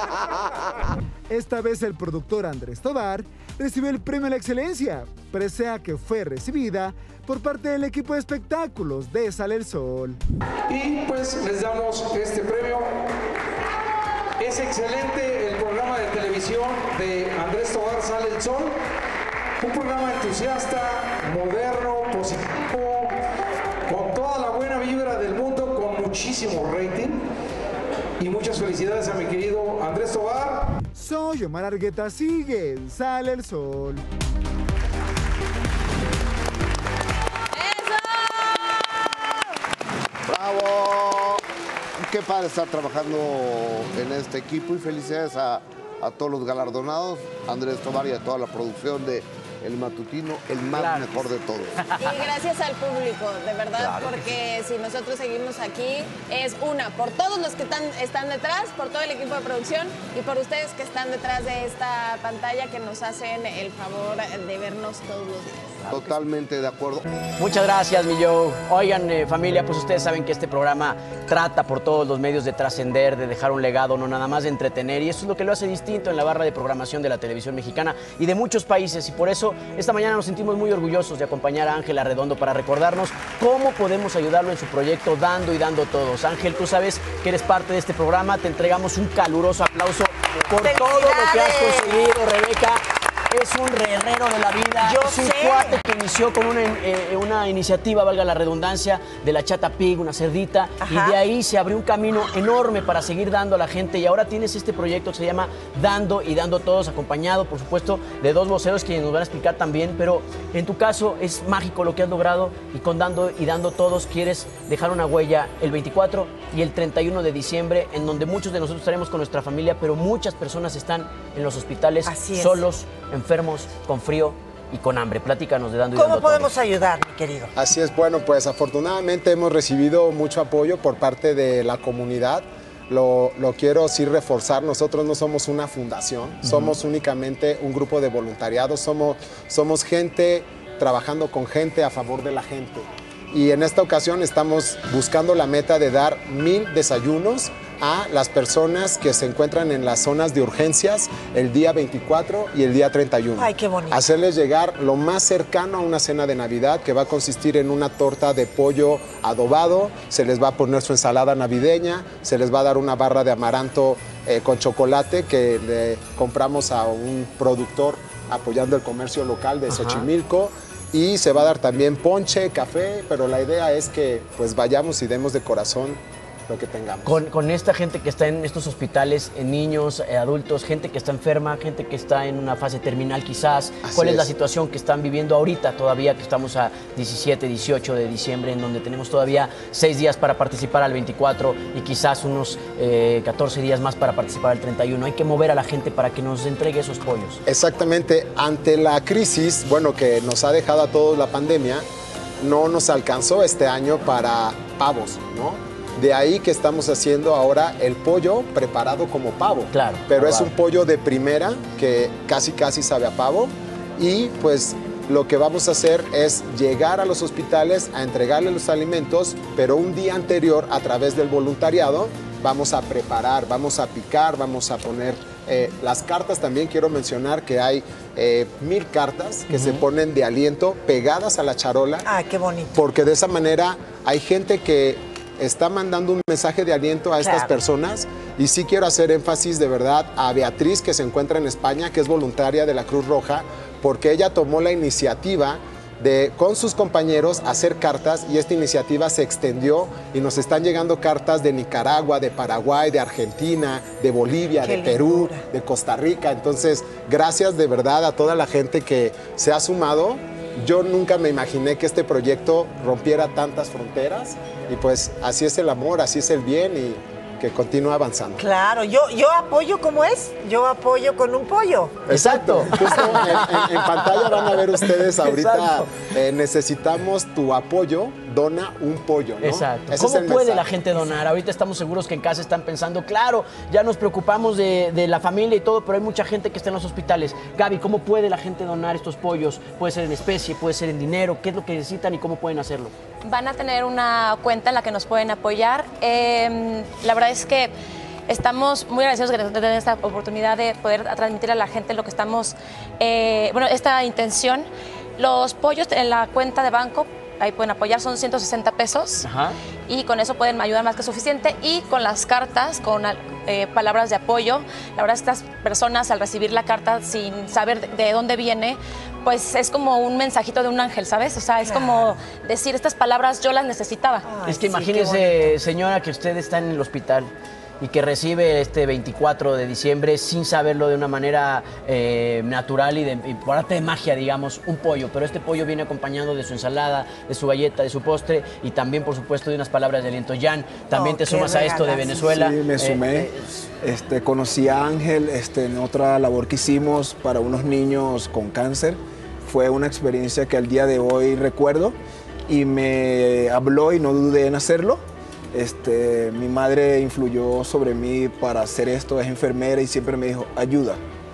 Esta vez el productor Andrés Tovar recibió el premio a la excelencia, presea que fue recibida por parte del equipo de espectáculos de Sale el Sol. Y pues les damos este premio. Es excelente el programa de televisión de Andrés Tovar, Sale el Sol. Un programa entusiasta, moderno, positivo, con toda la buena vibra del mundo, con muchísimo rating. Y muchas felicidades a mi querido Andrés Tovar. Soy Omar Argueta, sigue en Sale el Sol. ¡Bravo! Qué padre estar trabajando en este equipo y felicidades a, a todos los galardonados, Andrés Tovar y a toda la producción de El Matutino, el más Claro. mejor de todos. Y gracias al público, de verdad, Claro que porque si nosotros seguimos aquí, es una, por todos los que están, están detrás, por todo el equipo de producción y por ustedes que están detrás de esta pantalla que nos hacen el favor de vernos todos los días. Totalmente de acuerdo. Muchas gracias, mi Joe. Oigan, eh, familia, pues ustedes saben que este programa trata por todos los medios de trascender, de dejar un legado, no nada más de entretener, y eso es lo que lo hace distinto en la barra de programación de la televisión mexicana y de muchos países, y por eso esta mañana nos sentimos muy orgullosos de acompañar a Ángel Arredondo para recordarnos cómo podemos ayudarlo en su proyecto Dando y Dando Todos. Ángel, tú sabes que eres parte de este programa, te entregamos un caluroso aplauso por todo lo que has conseguido, Rebeca. Es un guerrero de la vida, Yo es un sé. cuate que inició con una, eh, una iniciativa, valga la redundancia, de la Chata Pig, una cerdita, Ajá. y de ahí se abrió un camino enorme para seguir dando a la gente, y ahora tienes este proyecto que se llama Dando y Dando Todos, acompañado, por supuesto, de dos voceros quienes nos van a explicar también, pero en tu caso es mágico lo que has logrado, y con Dando y Dando Todos quieres dejar una huella el veinticuatro y el treinta y uno de diciembre, en donde muchos de nosotros estaremos con nuestra familia, pero muchas personas están en los hospitales Así es. solos, enfermos, con frío y con hambre. Platícanos de Dando y Dando ¿Cómo podemos ayudar, mi querido? Así es, bueno, pues afortunadamente hemos recibido mucho apoyo por parte de la comunidad. Lo, lo quiero sí reforzar, nosotros no somos una fundación, Ujú. somos únicamente un grupo de voluntariados, somos, somos gente trabajando con gente a favor de la gente. Y en esta ocasión estamos buscando la meta de dar mil desayunos a las personas que se encuentran en las zonas de urgencias el día veinticuatro y el día treinta y uno. Ay, qué bonito. Hacerles llegar lo más cercano a una cena de Navidad, que va a consistir en una torta de pollo adobado, se les va a poner su ensalada navideña, se les va a dar una barra de amaranto eh, con chocolate que le compramos a un productor apoyando el comercio local de Ajá. Xochimilco. Y se va a dar también ponche, café, pero la idea es que pues vayamos y demos de corazón lo que tengamos. Con, con esta gente que está en estos hospitales, en niños, eh, adultos, gente que está enferma, gente que está en una fase terminal quizás. Así ¿Cuál es. es. la situación que están viviendo ahorita todavía, que estamos a diecisiete, dieciocho de diciembre, en donde tenemos todavía seis días para participar al veinticuatro y quizás unos eh, catorce días más para participar al treinta y uno? Hay que mover a la gente para que nos entregue esos pollos. Exactamente, ante la crisis, bueno, que nos ha dejado a todos la pandemia, no nos alcanzó este año para pavos, ¿no? De ahí que estamos haciendo ahora el pollo preparado como pavo. Claro. Pero es claro. un pollo de primera que casi casi sabe a pavo y pues lo que vamos a hacer es llegar a los hospitales a entregarles los alimentos, pero un día anterior a través del voluntariado vamos a preparar, vamos a picar, vamos a poner eh, las cartas. También quiero mencionar que hay eh, mil cartas que se ponen de aliento pegadas a la charola. Ah, qué bonito. Porque de esa manera hay gente que está mandando un mensaje de aliento a estas Claro. personas y sí quiero hacer énfasis de verdad a Beatriz, que se encuentra en España, que es voluntaria de la Cruz Roja, porque ella tomó la iniciativa de, con sus compañeros, hacer cartas, y esta iniciativa se extendió y nos están llegando cartas de Nicaragua, de Paraguay, de Argentina, de Bolivia, Qué de Perú, de Costa Rica. Entonces, gracias de verdad a toda la gente que se ha sumado. Yo nunca me imaginé que este proyecto rompiera tantas fronteras, y pues así es el amor, así es el bien, y que continúa avanzando. Claro, yo, yo apoyo, ¿cómo es? Yo apoyo con un pollo. Exacto. Justo en, en- en pantalla van a ver ustedes ahorita, eh, necesitamos tu apoyo, dona un pollo, ¿no? Exacto. Ese es ¿Cómo el puede mensaje. la gente donar? Ahorita estamos seguros que en casa están pensando, claro, ya nos preocupamos de, de la familia y todo, pero hay mucha gente que está en los hospitales. Gaby, ¿cómo puede la gente donar estos pollos? Puede ser en especie, puede ser en dinero. ¿Qué es lo que necesitan y cómo pueden hacerlo? Van a tener una cuenta en la que nos pueden apoyar. Eh, la verdad es que estamos muy agradecidos de tener esta oportunidad de poder transmitir a la gente lo que estamos, eh, bueno, esta intención. Los pollos en la cuenta de banco, ahí pueden apoyar, son ciento sesenta pesos. Ajá. Y con eso pueden ayudar más que suficiente. Y con las cartas, con eh, palabras de apoyo, la verdad es que estas personas al recibir la carta sin saber de, de dónde viene, pues es como un mensajito de un ángel, ¿sabes? O sea, es como decir, estas palabras yo las necesitaba. Es que imagínese, señora, que usted está en el hospital y que recibe este veinticuatro de diciembre sin saberlo de una manera eh, natural y, de, y por arte de magia, digamos, un pollo. Pero este pollo viene acompañado de su ensalada, de su galleta, de su postre y también, por supuesto, de unas palabras de aliento. Jan, también No, te qué sumas a esto de regalazo. Venezuela. Sí, me Eh, sumé. eh, Este, conocí a Ángel este, en otra labor que hicimos para unos niños con cáncer. Fue una experiencia que al día de hoy recuerdo y me habló y no dudé en hacerlo. Este, mi madre influyó sobre mí para hacer esto, es enfermera y siempre me dijo, ayuda.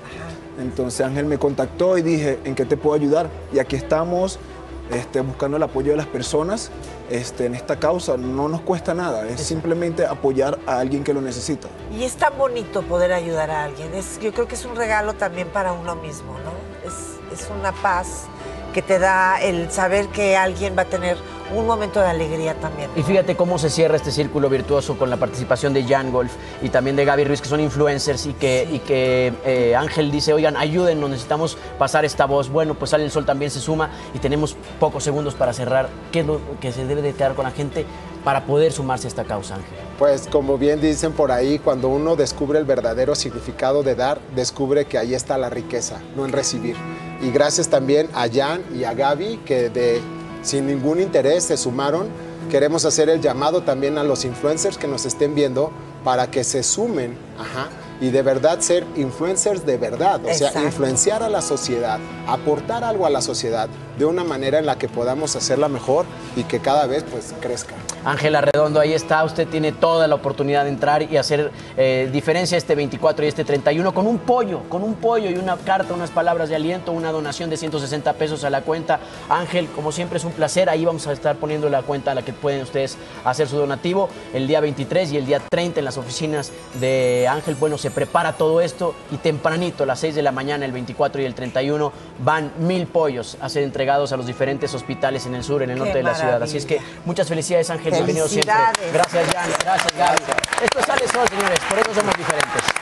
Entonces Ángel me contactó y dije, ¿en qué te puedo ayudar? Y aquí estamos este, buscando el apoyo de las personas este, en esta causa. No nos cuesta nada, es simplemente apoyar a alguien que lo necesita. Y es tan bonito poder ayudar a alguien. Es, yo creo que es un regalo también para uno mismo, ¿no? Es, es una paz que te da el saber que alguien va a tener un momento de alegría también. Y fíjate cómo se cierra este círculo virtuoso con la participación de Jan Golf y también de Gaby Ruiz, que son influencers y que, y que eh, Ángel dice, oigan, ayúdennos, necesitamos pasar esta voz. Bueno, pues Sale el Sol también se suma y tenemos pocos segundos para cerrar. ¿Qué es lo que se debe de quedar con la gente para poder sumarse a esta causa, Ángel? Pues como bien dicen por ahí, cuando uno descubre el verdadero significado de dar, descubre que ahí está la riqueza, no en recibir. Y gracias también a Jan y a Gaby, que de, sin ningún interés se sumaron. Queremos hacer el llamado también a los influencers que nos estén viendo para que se sumen, ajá, y de verdad ser influencers de verdad, o sea, Exacto. influenciar a la sociedad, aportar algo a la sociedad de una manera en la que podamos hacerla mejor y que cada vez pues crezca. Ángela Redondo, ahí está, usted tiene toda la oportunidad de entrar y hacer eh, diferencia este veinticuatro y este treinta y uno con un pollo, con un pollo y una carta, unas palabras de aliento, una donación de ciento sesenta pesos a la cuenta. Ángel, como siempre es un placer, ahí vamos a estar poniendo la cuenta a la que pueden ustedes hacer su donativo el día veintitrés y el día treinta en las oficinas de Ángel. Bueno, se prepara todo esto y tempranito, a las seis de la mañana, el veinticuatro y el treinta y uno, van mil pollos a ser entregados a los diferentes hospitales en el sur, en el Qué norte de la ciudad. Así es que muchas felicidades, Ángel. Bienvenido siempre. Felicidades. Gracias, Jan. Gracias, Gaby. Esto es Sale el Sol, señores. Por eso somos diferentes.